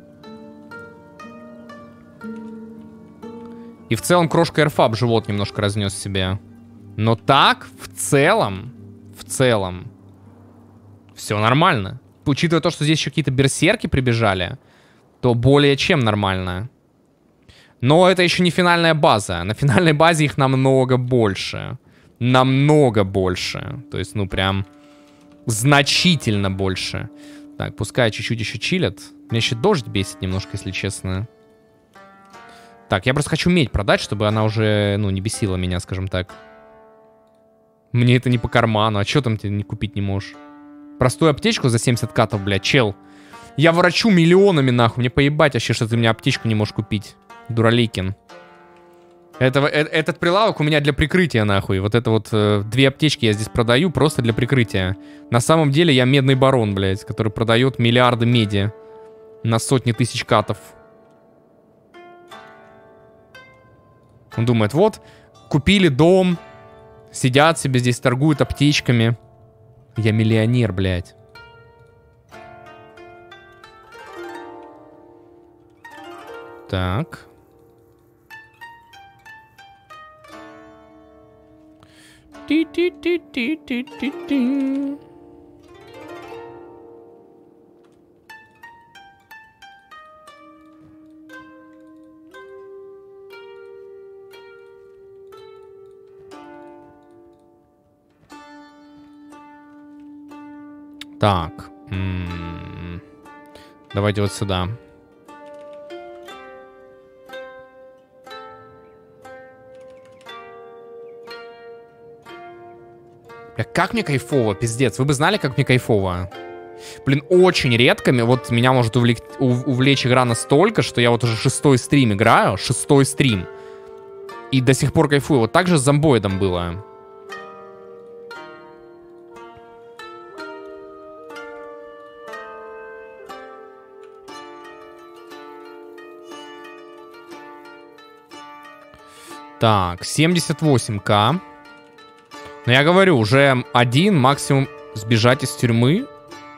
И в целом крошка Эрфаб живот немножко разнес себе. Но так, в целом, все нормально. Учитывая то, что здесь еще какие-то берсерки прибежали, то более чем нормально. Но это еще не финальная база. На финальной базе их намного больше. Намного больше. То есть, ну, прям значительно больше. Так, пускай чуть-чуть еще чилят. Меня еще дождь бесит немножко, если честно. Так, я просто хочу медь продать, чтобы она уже, ну, не бесила меня, скажем так. Мне это не по карману. А что там ты не купить не можешь? Простую аптечку за 70 катов, блядь, чел. Я ворочу миллионами, нахуй. Мне поебать вообще, что ты мне аптечку не можешь купить. Дуралейкин. Этот прилавок у меня для прикрытия, нахуй. Вот это вот 2 аптечки я здесь продаю просто для прикрытия. На самом деле я медный барон, блядь, который продает миллиарды меди на сотни тысяч катов. Он думает, вот, купили дом, сидят себе здесь, торгуют аптечками. Я миллионер, блядь. Так. Ти-ти-ти-ти-ти-ти-ти. Так. Давайте вот сюда. Бля, как мне кайфово, пиздец. Вы бы знали, как мне кайфово? Блин, очень редко. Вот меня может увлечь игра настолько, что я вот уже 6-й стрим играю. 6-й стрим. И до сих пор кайфую. Вот так же с зомбоидом было. Так, 78к. Но я говорю, уже один, максимум сбежать из тюрьмы.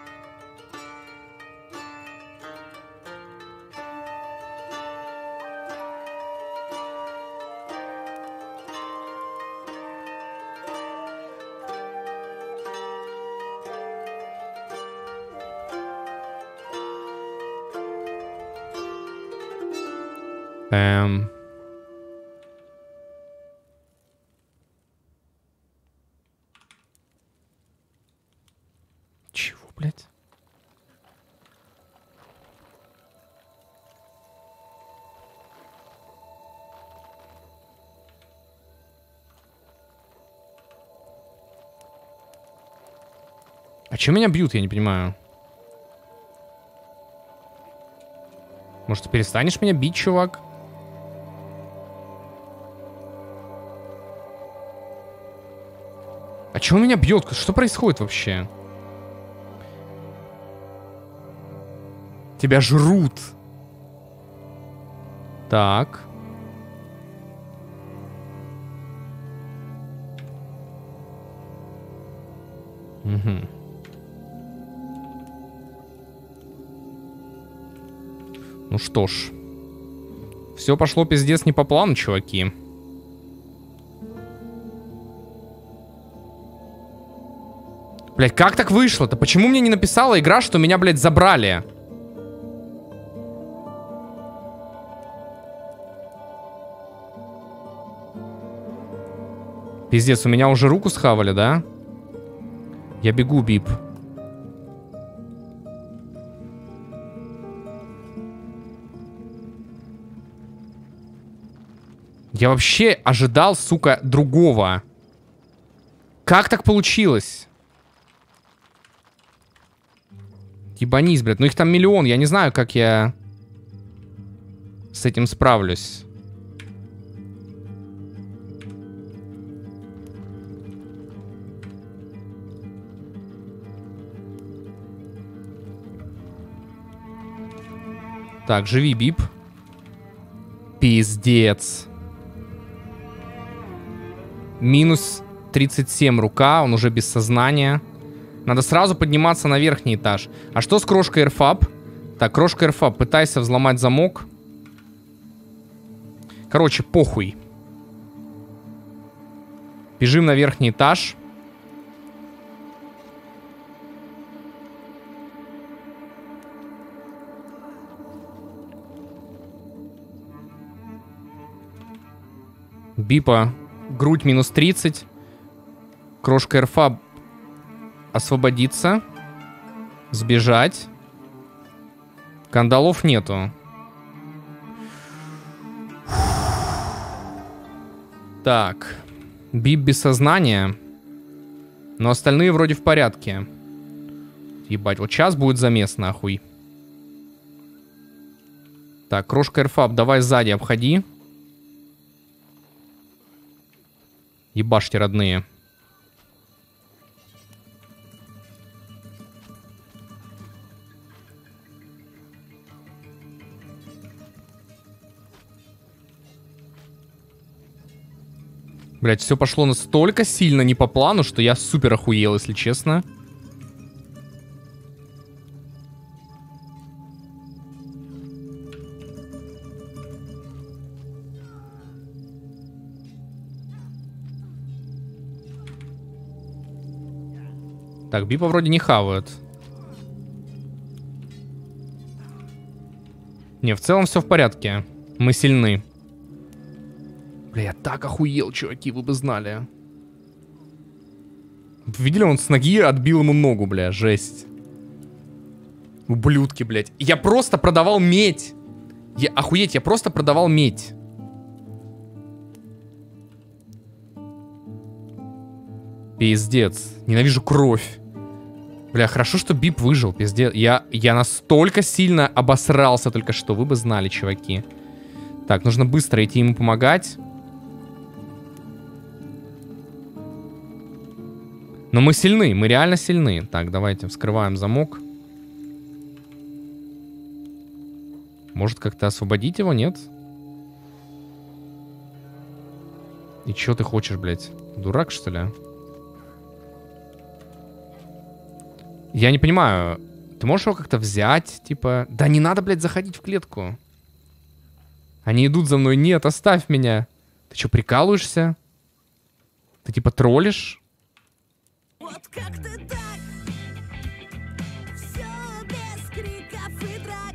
Чего, блядь? А чё меня бьют, я не понимаю. Может, ты перестанешь меня бить, чувак? А чё он меня бьет? Что происходит вообще? Тебя жрут. Так. Угу. Ну что ж. Все пошло пиздец не по плану, чуваки. Блять, как так вышло-то? Почему мне не написала игра, что меня, блядь, забрали? Пиздец, у меня уже руку схавали, да? Я бегу, Бип. Я вообще ожидал, сука, другого. Как так получилось? Ебанись, блядь. Ну их там миллион. Я не знаю, как я с этим справлюсь. Так, живи, Бип. Пиздец. Минус 37 рука, он уже без сознания. Надо сразу подниматься на верхний этаж. А что с крошкой РФАП? Так, крошка РФАП, пытайся взломать замок. Короче, похуй. Бежим на верхний этаж. Бипа. Грудь минус 30. Крошка РФА освободиться. Сбежать. Кандалов нету. Так. Бип без сознания. Но остальные вроде в порядке. Ебать, вот сейчас будет замес, нахуй. Так, крошка РФАП, давай сзади обходи. Ебашьте, родные. Блять, все пошло настолько сильно не по плану, что я супер охуел, если честно. Так, бипа вроде не хавают. Не, в целом все в порядке. Мы сильны. Бля, я так охуел, чуваки, вы бы знали. Видели, он с ноги отбил ему ногу, бля, жесть. Ублюдки, блядь. Я просто продавал медь. Охуеть, я просто продавал медь. Пиздец. Ненавижу кровь. Бля, хорошо, что Бип выжил, пиздец. Я настолько сильно обосрался только что. Вы бы знали, чуваки. Так, нужно быстро идти ему помогать. Но мы сильны, мы реально сильны. Так, давайте вскрываем замок. Может как-то освободить его, нет? И чё ты хочешь, блядь? Дурак, что ли? Я не понимаю. Ты можешь его как-то взять, типа... Да не надо, блядь, заходить в клетку. Они идут за мной. Нет, оставь меня. Ты чё, прикалываешься? Ты типа троллишь? Вот как-то так. Всё без криков и драк.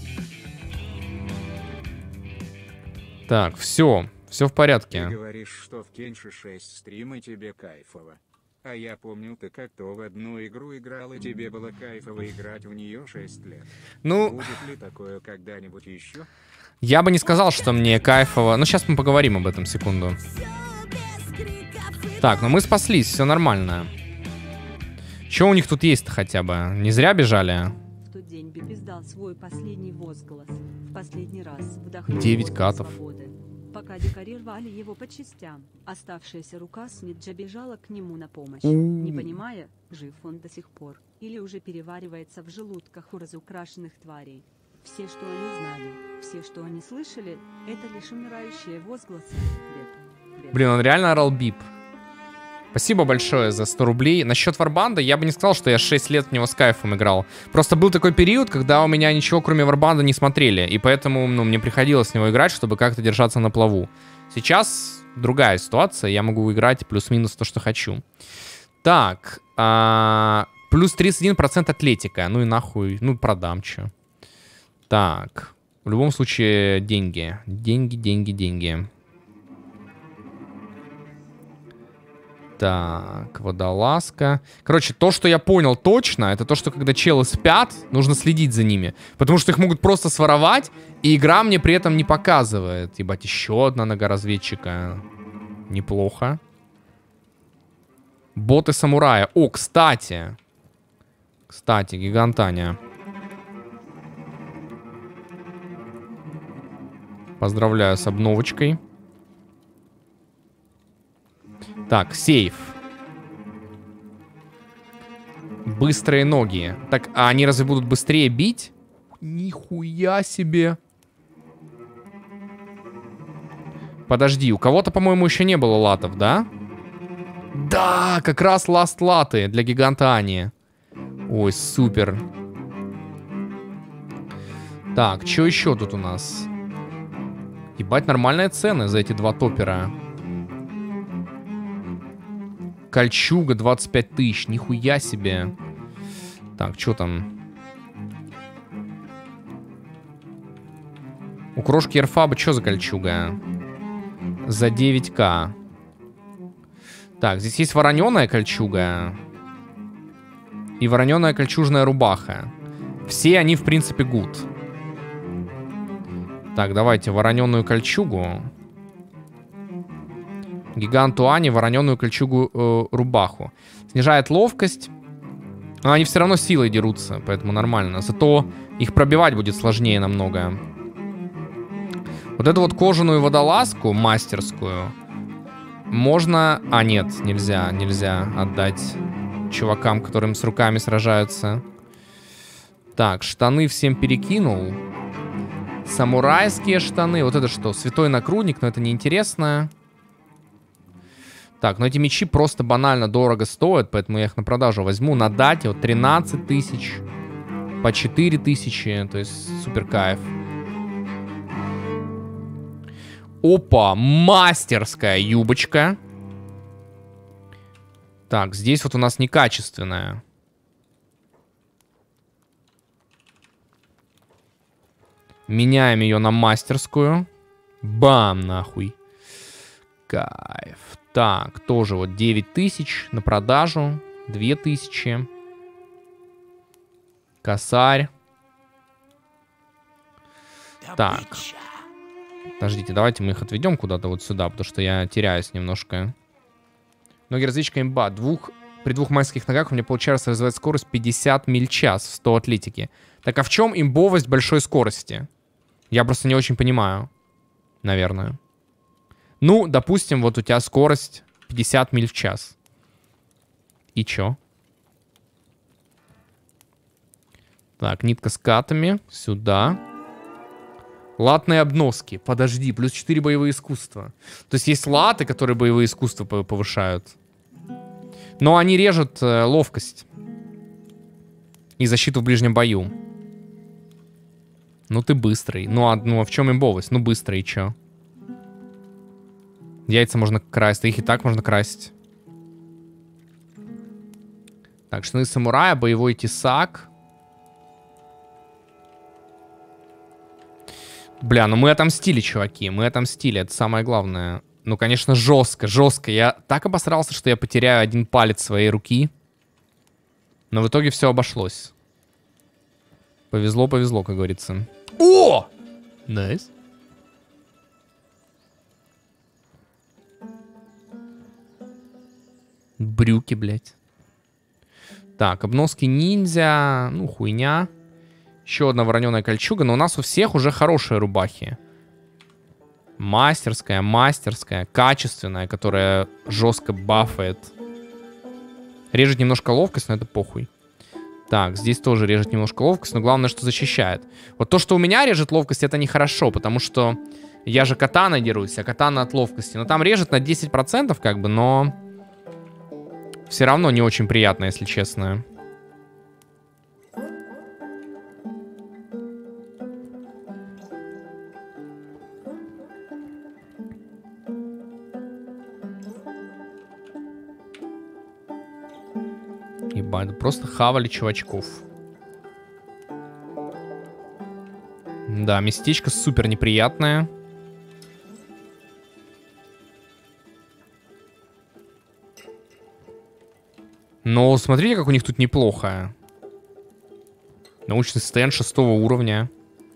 Так, все в Ты порядке. говоришь, что в Кенши 6 стрима тебе кайфово. А я помню, ты как-то в одну игру играл, и тебе было кайфово играть в нее 6 лет. Ну, Будет ли такое когда-нибудь еще? я бы не сказал, что мне кайфово. Ну, сейчас мы поговорим об этом, секунду. Всё без криков и Так, ну мы спаслись, все нормально. Что у них тут есть-то хотя бы? Не зря бежали? В тот день Бип издал свой последний возглас. В последний раз вдохнул 9 воздух катов. свободы. Пока дикари рвали его по частям, оставшаяся рука Смиджа бежала к нему на помощь, не понимая, жив он до сих пор, или уже переваривается в желудках у разукрашенных тварей. Все, что они знали, все, что они слышали, это лишь умирающие возгласы. Бип. Блин, он реально орал бип. Спасибо большое за 100 рублей. Насчет Варбанда я бы не сказал, что я 6 лет в него с кайфом играл. Просто был такой период, когда у меня ничего кроме Варбанда не смотрели. И поэтому мне приходилось с него играть, чтобы как-то держаться на плаву. Сейчас другая ситуация. Я могу играть плюс-минус то, что хочу. Так. Плюс 31% атлетика. Ну и нахуй. Ну продам, чё. Так. В любом случае деньги. Деньги. Так, водолазка. Короче, то, что я понял точно, это то, что когда челы спят, нужно следить за ними. Потому что их могут просто своровать, и игра мне при этом не показывает. Ебать, еще одна нога разведчика. Неплохо. Боты самурая. О, кстати. Кстати, гигантаня. Поздравляю с обновочкой. Так, сейф. Быстрые ноги. Так, а они разве будут быстрее бить? Нихуя себе. Подожди, у кого-то, по-моему, еще не было латов, да? Да, как раз ласт латы для гиганта Ани. Ой, супер. Так, что еще тут у нас? Ебать, нормальные цены за эти два топера. Кольчуга 25 тысяч. Нихуя себе. Так, что там? У крошки Эрфаба что за кольчуга? За 9к. Так, здесь есть вороненая кольчуга. И вороненая кольчужная рубаха. Все они, в принципе, гуд. Так, давайте вороненую кольчугу. Гиганту Ани вороненую кольчугу рубаху. Снижает ловкость. Но они все равно силой дерутся, поэтому нормально. Зато их пробивать будет сложнее намного. Вот эту вот кожаную водолазку, мастерскую, можно... А, нет, нельзя. Нельзя отдать чувакам, которым с руками сражаются. Так, штаны всем перекинул. Самурайские штаны. Вот это что? Святой нагрудник, но это неинтересно. Так, но эти мечи просто банально дорого стоят, поэтому я их на продажу возьму. На дате вот 13 тысяч, по 4 тысячи, то есть супер кайф. Опа, мастерская юбочка. Так, здесь вот у нас некачественная. Меняем ее на мастерскую. Бам, нахуй. Кайф. Так, тоже вот 9000 на продажу. 2000. Косарь. Так. Подождите, давайте мы их отведем куда-то вот сюда, потому что я теряюсь немножко. Ноги разведчика имба. При 2 майских ногах у меня получается развивать скорость 50 миль в час в 100 атлетики. Так а в чем имбовость большой скорости? Я просто не очень понимаю. Наверное. Ну, допустим, вот у тебя скорость 50 миль в час. И чё? Так, нитка с катами. Сюда. Латные обноски. Подожди, плюс 4 боевые искусства. То есть есть латы, которые боевые искусства повышают. Но они режут ловкость. И защиту в ближнем бою. Ну ты быстрый. Ну а в чем имбовость? Ну быстрый, и чё? Яйца можно красить. Их и так можно красить. Так, штаны самурая, боевой тесак. Бля, ну мы отомстили, чуваки. Мы отомстили, это самое главное. Ну, конечно, жестко, жестко. Я так обосрался, что я потеряю 1 палец своей руки. Но в итоге все обошлось. Повезло, повезло, как говорится. О! Найс. Брюки, блядь. Так, обноски ниндзя. Ну, хуйня. Еще одна вороненая кольчуга. Но у нас у всех уже хорошие рубахи. Мастерская, мастерская. Качественная, которая жестко бафает. Режет немножко ловкость, но это похуй. Так, здесь тоже режет немножко ловкость, но главное, что защищает. Вот то, что у меня режет ловкость, это нехорошо, потому что я же катаной дерусь, а катана от ловкости. Но там режет на 10% как бы, но все равно не очень приятно, если честно. Ебать, просто хавали чувачков. Да, местечко супер неприятное. Но смотрите, как у них тут неплохо. Научный стенд 6 уровня.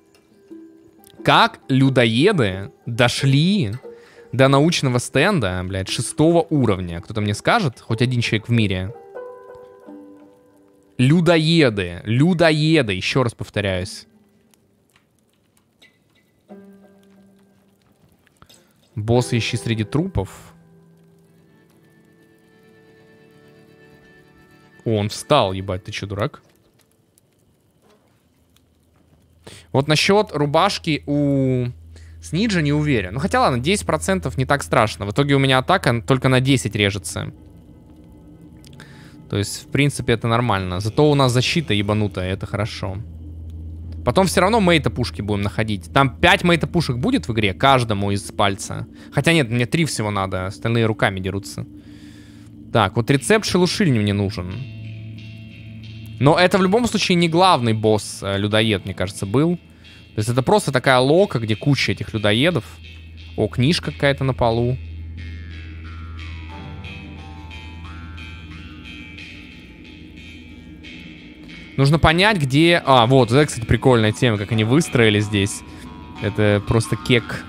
Как людоеды дошли до научного стенда, блядь, 6 уровня? Кто-то мне скажет? Хоть один человек в мире. Людоеды. Людоеды. Еще раз повторяюсь. Босс ищи среди трупов. О, он встал, ебать, ты че, дурак? Вот насчет рубашки у Сниджа не уверен. Ну хотя ладно, 10% не так страшно. В итоге у меня атака только на 10 режется. То есть, в принципе, это нормально. Зато у нас защита ебанутая, это хорошо. Потом все равно мейта пушки будем находить. Там 5 мейта пушек будет в игре, каждому из пальца. Хотя нет, мне 3 всего надо, остальные руками дерутся. Так, вот рецепт шелушильни мне нужен. Но это в любом случае не главный босс людоед, мне кажется, был. То есть это просто такая лока, где куча этих людоедов. О, книжка какая-то на полу. Нужно понять, где... А, вот, это, кстати, прикольная тема, как они выстроили здесь. Это просто кек.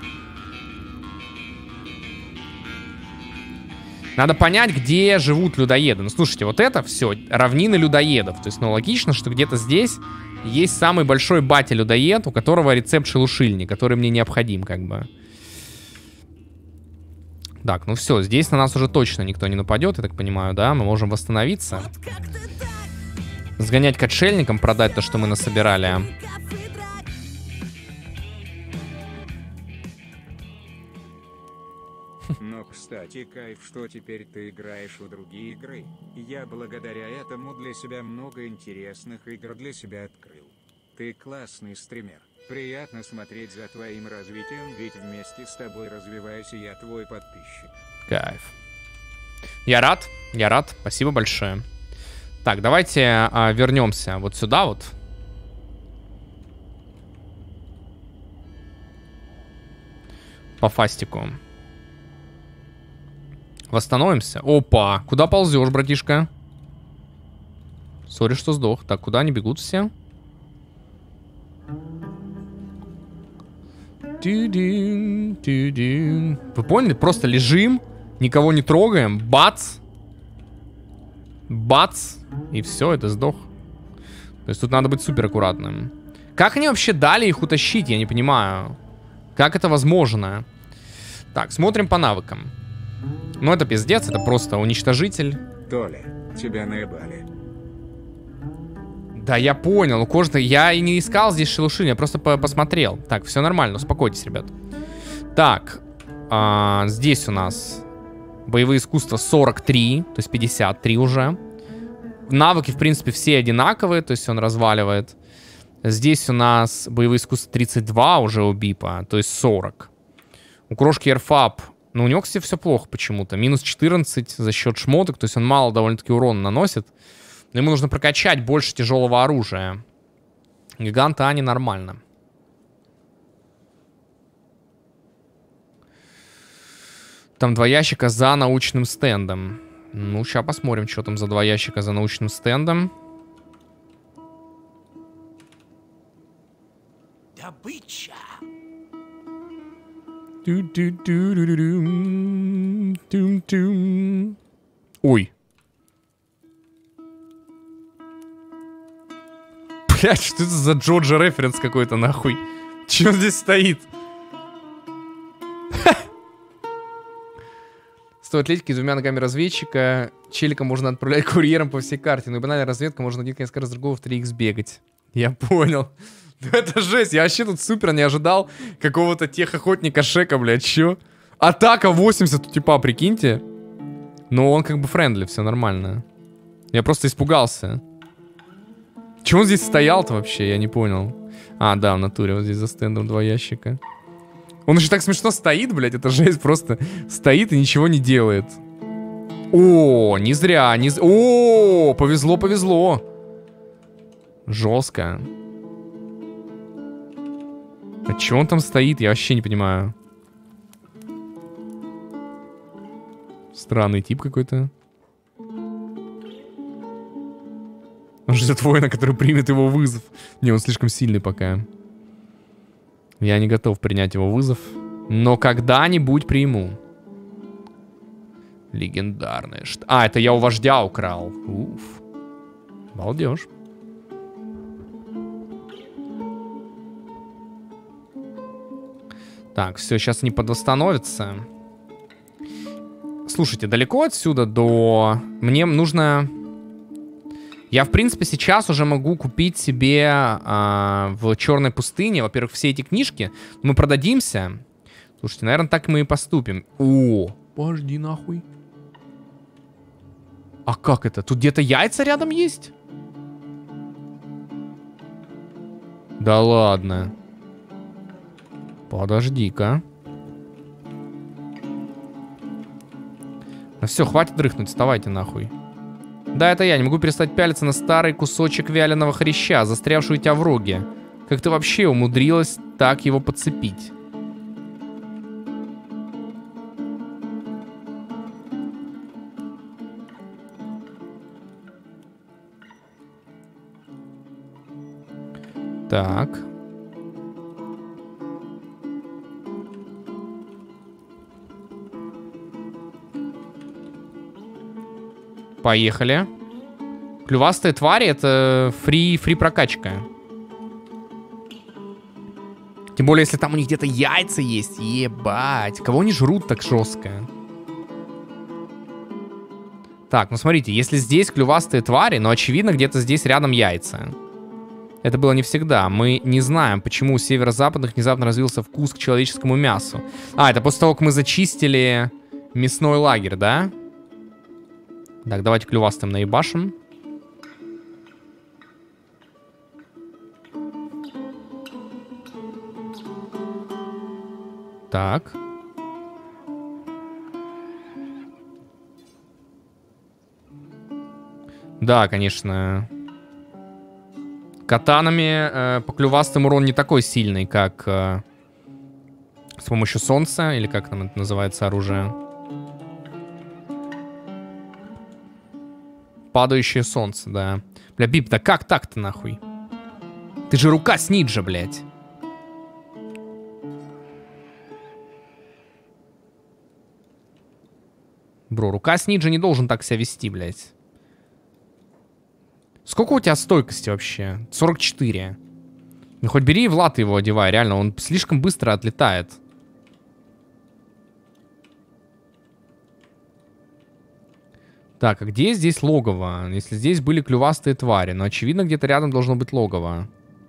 Надо понять, где живут людоеды. Ну, слушайте, вот это все равнины людоедов. То есть, ну, логично, что где-то здесь есть самый большой батя-людоед, у которого рецепт шелушильни, который мне необходим, как бы. Так, ну все, здесь на нас уже точно никто не нападет, я так понимаю, да? Мы можем восстановиться. Сгонять к отшельникам, продать то, что мы насобирали. Но, кстати, кайф, что теперь ты играешь в другие игры. Я благодаря этому для себя много интересных игр для себя открыл. Ты классный стример. Приятно смотреть за твоим развитием, ведь вместе с тобой развиваюсь, и я твой подписчик. Кайф. Я рад, спасибо большое. Так, давайте вернемся вот сюда вот. По фастику. Восстановимся. Опа. Куда ползешь, братишка? Сори, что сдох. Так, куда они бегут все? Вы поняли? Просто лежим, никого не трогаем. Бац. Бац. И все, это сдох. То есть тут надо быть супер аккуратным. Как они вообще дали их утащить, я не понимаю. Как это возможно? Так, смотрим по навыкам. Ну, это пиздец, это просто уничтожитель. Толя, тебя наебали. Да, я понял, у кожи-то... Я и не искал здесь шелушин, я просто посмотрел. Так, все нормально, успокойтесь, ребят. Так, здесь у нас боевые искусства 43, то есть 53 уже. Навыки, в принципе, все одинаковые, то есть он разваливает. Здесь у нас боевые искусства 32 уже у Бипа, то есть 40. У Крошки Эрфап, ну у него, кстати, все плохо почему-то. Минус 14 за счет шмоток, то есть он мало довольно-таки урона наносит. Но ему нужно прокачать больше тяжелого оружия. Гиганта Ани нормально. Там 2 ящика за научным стендом. Ну, сейчас посмотрим, что там за 2 ящика за научным стендом. Добыча. Ой. Блядь, что это за Джорджа референс какой-то, нахуй? Че он здесь стоит? Стоит атлетики с 2 ногами разведчика. Челика можно отправлять курьером по всей карте. Но и банальная разведка можно один несколько раз другого в 3х бегать. Я понял. Это жесть. Я вообще тут супер не ожидал какого-то техохотника Шека, блядь. Чё? Атака 80 у типа, прикиньте. Но он как бы френдли, все нормально. Я просто испугался. Чего он здесь стоял-то вообще? Я не понял. А, да, в натуре. Вот здесь за стендом 2 ящика. Он еще так смешно стоит, блядь. Это жесть. Просто стоит и ничего не делает. О, не зря. О, повезло, повезло. Жестко. А че он там стоит? Я вообще не понимаю. Странный тип какой-то. Он ждет воина, который примет его вызов. Не, он слишком сильный пока. Я не готов принять его вызов. Но когда-нибудь приму. Легендарное. А, это я у вождя украл. Уф. Балдеж. Так, все, сейчас они подвосстановятся. Слушайте, далеко отсюда до... Мне нужно... Я, в принципе, сейчас уже могу купить себе в Черной пустыне, во-первых, все эти книжки. Мы продадимся. Слушайте, наверное, так мы и поступим. О, подожди нахуй. А как это? Тут где-то яйца рядом есть? Да ладно. Подожди-ка. Ну все, хватит дрыхнуть, вставайте нахуй. Да, это я, не могу перестать пялиться на старый кусочек вяленого хряща, застрявший у тебя в роге. Как ты вообще умудрилась так его подцепить? Так. Поехали. Клювастые твари — это фри прокачка. Тем более, если там у них где-то яйца есть. Ебать. Кого они жрут так жестко? Так, ну смотрите, если здесь клювастые твари, но очевидно, где-то здесь рядом яйца. Это было не всегда. Мы не знаем, почему у северо-западных внезапно развился вкус к человеческому мясу. А, это после того, как мы зачистили мясной лагерь, да? Так, давайте клювастым наебашим. Так. Да, конечно. Катанами по клювастым урон не такой сильный, как С помощью солнца, или как там это называется оружие? Падающее солнце, да. Бля, Бип, да как так-то нахуй? Ты же рука Сниджа, блядь. Бро, рука Сниджа не должен так себя вести, блядь. Сколько у тебя стойкости вообще? 44. Ну хоть бери и в латы его одевай, реально, он слишком быстро отлетает. Так, а где здесь логово? Если здесь были клювастые твари, но очевидно где-то рядом должно быть логово.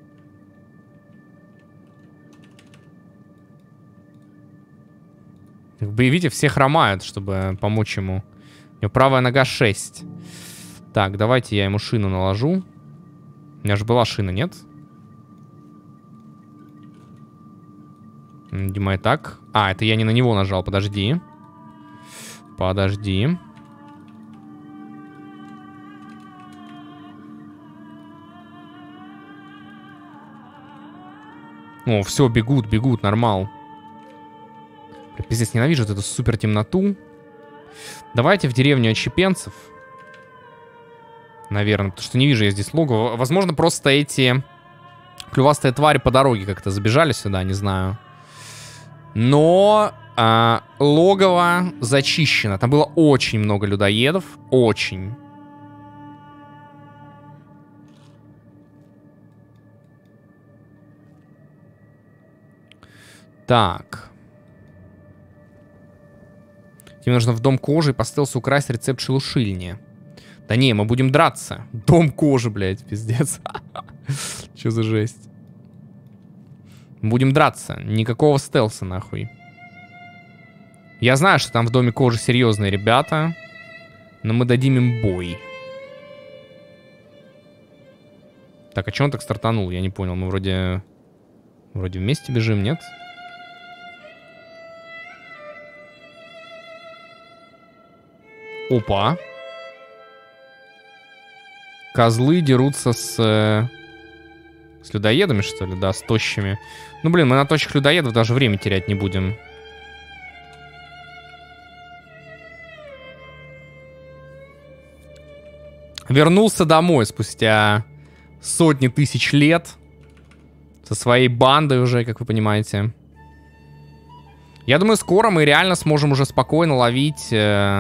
Как бы, видите, все хромают, чтобы помочь ему. У него правая нога 6. Так, давайте я ему шину наложу. У меня же была шина, нет? Видимо, и так. А, это я не на него нажал, подожди. Подожди. О, все, бегут, бегут, нормал. Пиздец, ненавижу вот эту супер темноту. Давайте в деревню отщепенцев. Наверное, потому что не вижу я здесь логово. Возможно, просто эти клювастые твари по дороге как-то забежали сюда, не знаю. Но логово зачищено. Там было очень много людоедов. Очень. Так. Тебе нужно в дом кожи и по стелсу украсть рецепт шелушильни. Да не, мы будем драться. Дом кожи, блядь, пиздец. Че за жесть? Будем драться. Никакого стелса, нахуй. Я знаю, что там в доме кожи серьезные ребята. Но мы дадим им бой. Так, а че он так стартанул? Я не понял. Мы вроде вместе бежим, нет? Опа. Козлы дерутся с людоедами, что ли? Да, с тощими. Ну, блин, мы на тощих людоедов даже время терять не будем. Вернулся домой спустя сотни тысяч лет. Со своей бандой уже, как вы понимаете. Я думаю, скоро мы реально сможем уже спокойно ловить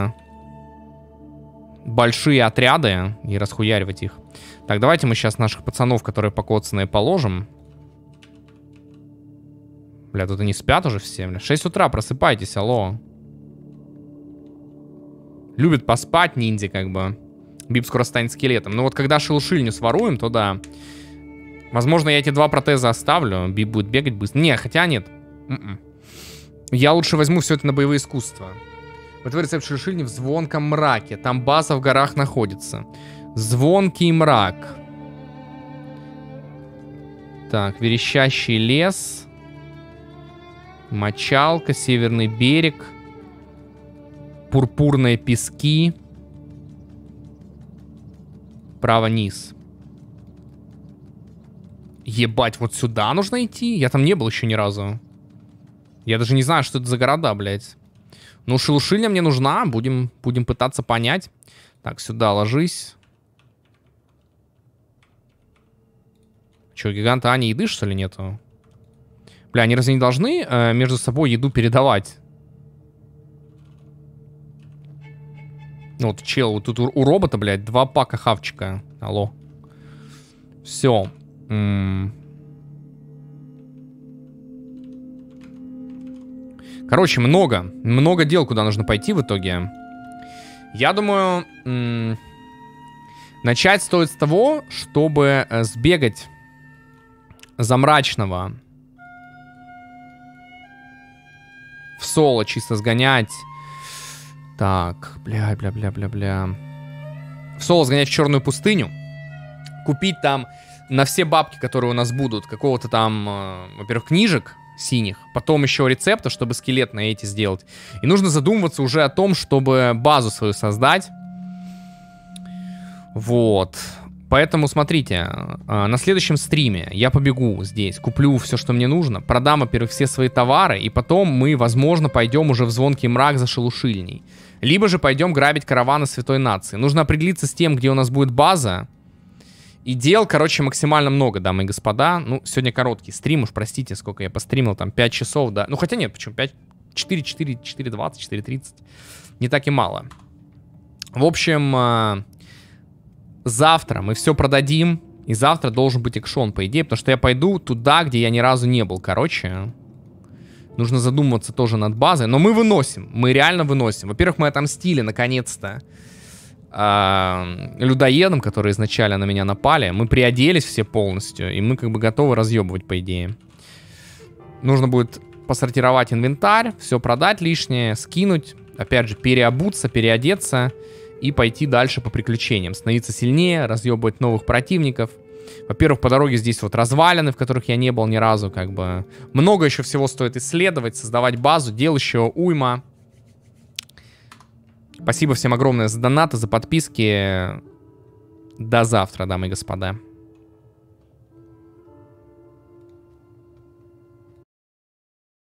большие отряды и расхуяривать их. Так, давайте мы сейчас наших пацанов, которые покоцанные, положим. Бля, тут они спят уже все, бля. 6 утра, просыпайтесь, алло. Любит поспать ниндзя, как бы. Бип скоро станет скелетом. Но вот когда шелушильню своруем, то да. Возможно, я эти 2 протеза оставлю. Бип будет бегать быстро. Не, хотя нет. Я лучше возьму все это на боевые искусства. Вот рецепт шелушильни в звонком мраке. Там база в горах находится. Звонкий мрак. Так, верещащий лес. Мочалка, северный берег. Пурпурные пески. Право низ. Ебать, вот сюда нужно идти? Я там не был еще ни разу. Я даже не знаю, что это за города, блядь. Ну, шелушильня мне нужна. Будем пытаться понять. Так, сюда ложись. Че, гиганта Ани еды, что ли, нету? Бля, они разве не должны между собой еду передавать? Ну, вот, чел, вот тут у робота, блядь, 2 пака хавчика. Алло. Все. Короче, много дел, куда нужно пойти в итоге. Я думаю, начать стоит с того, чтобы сбегать за мрачного. В соло чисто сгонять. Так, бля. В соло сгонять в черную пустыню. Купить там на все бабки, которые у нас будут, какого-то там, во-первых, книжек синих, потом еще рецепта, чтобы скелет на эти сделать. И нужно задумываться уже о том, чтобы базу свою создать. Вот. Поэтому смотрите, на следующем стриме я побегу здесь, куплю все, что мне нужно, продам, во-первых, все свои товары, и потом мы, возможно, пойдем уже в звонкий мрак за шелушильней. Либо же пойдем грабить караваны Святой Нации. Нужно определиться с тем, где у нас будет база. И дел, короче, максимально много, дамы и господа. Ну, сегодня короткий стрим, уж простите, сколько я постримил, там 5 часов, да. Ну, хотя нет, почему 5? 4, 4, 4:20, 4:30. Не так и мало. В общем, завтра мы все продадим. И завтра должен быть экшон, по идее. Потому что я пойду туда, где я ни разу не был, короче. Нужно задумываться тоже над базой. Но мы выносим, мы реально выносим. Во-первых, мы отомстили, наконец-то, людоедам, которые изначально на меня напали. Мы приоделись все полностью, и мы как бы готовы разъебывать, по идее. Нужно будет посортировать инвентарь, все продать лишнее, скинуть, опять же, переобуться, переодеться и пойти дальше по приключениям. Становиться сильнее, разъебывать новых противников. Во-первых, по дороге здесь вот развалины, в которых я не был ни разу, как бы. Много еще всего стоит исследовать, создавать базу, дел еще уйма. Спасибо всем огромное за донаты, за подписки. До завтра, дамы и господа.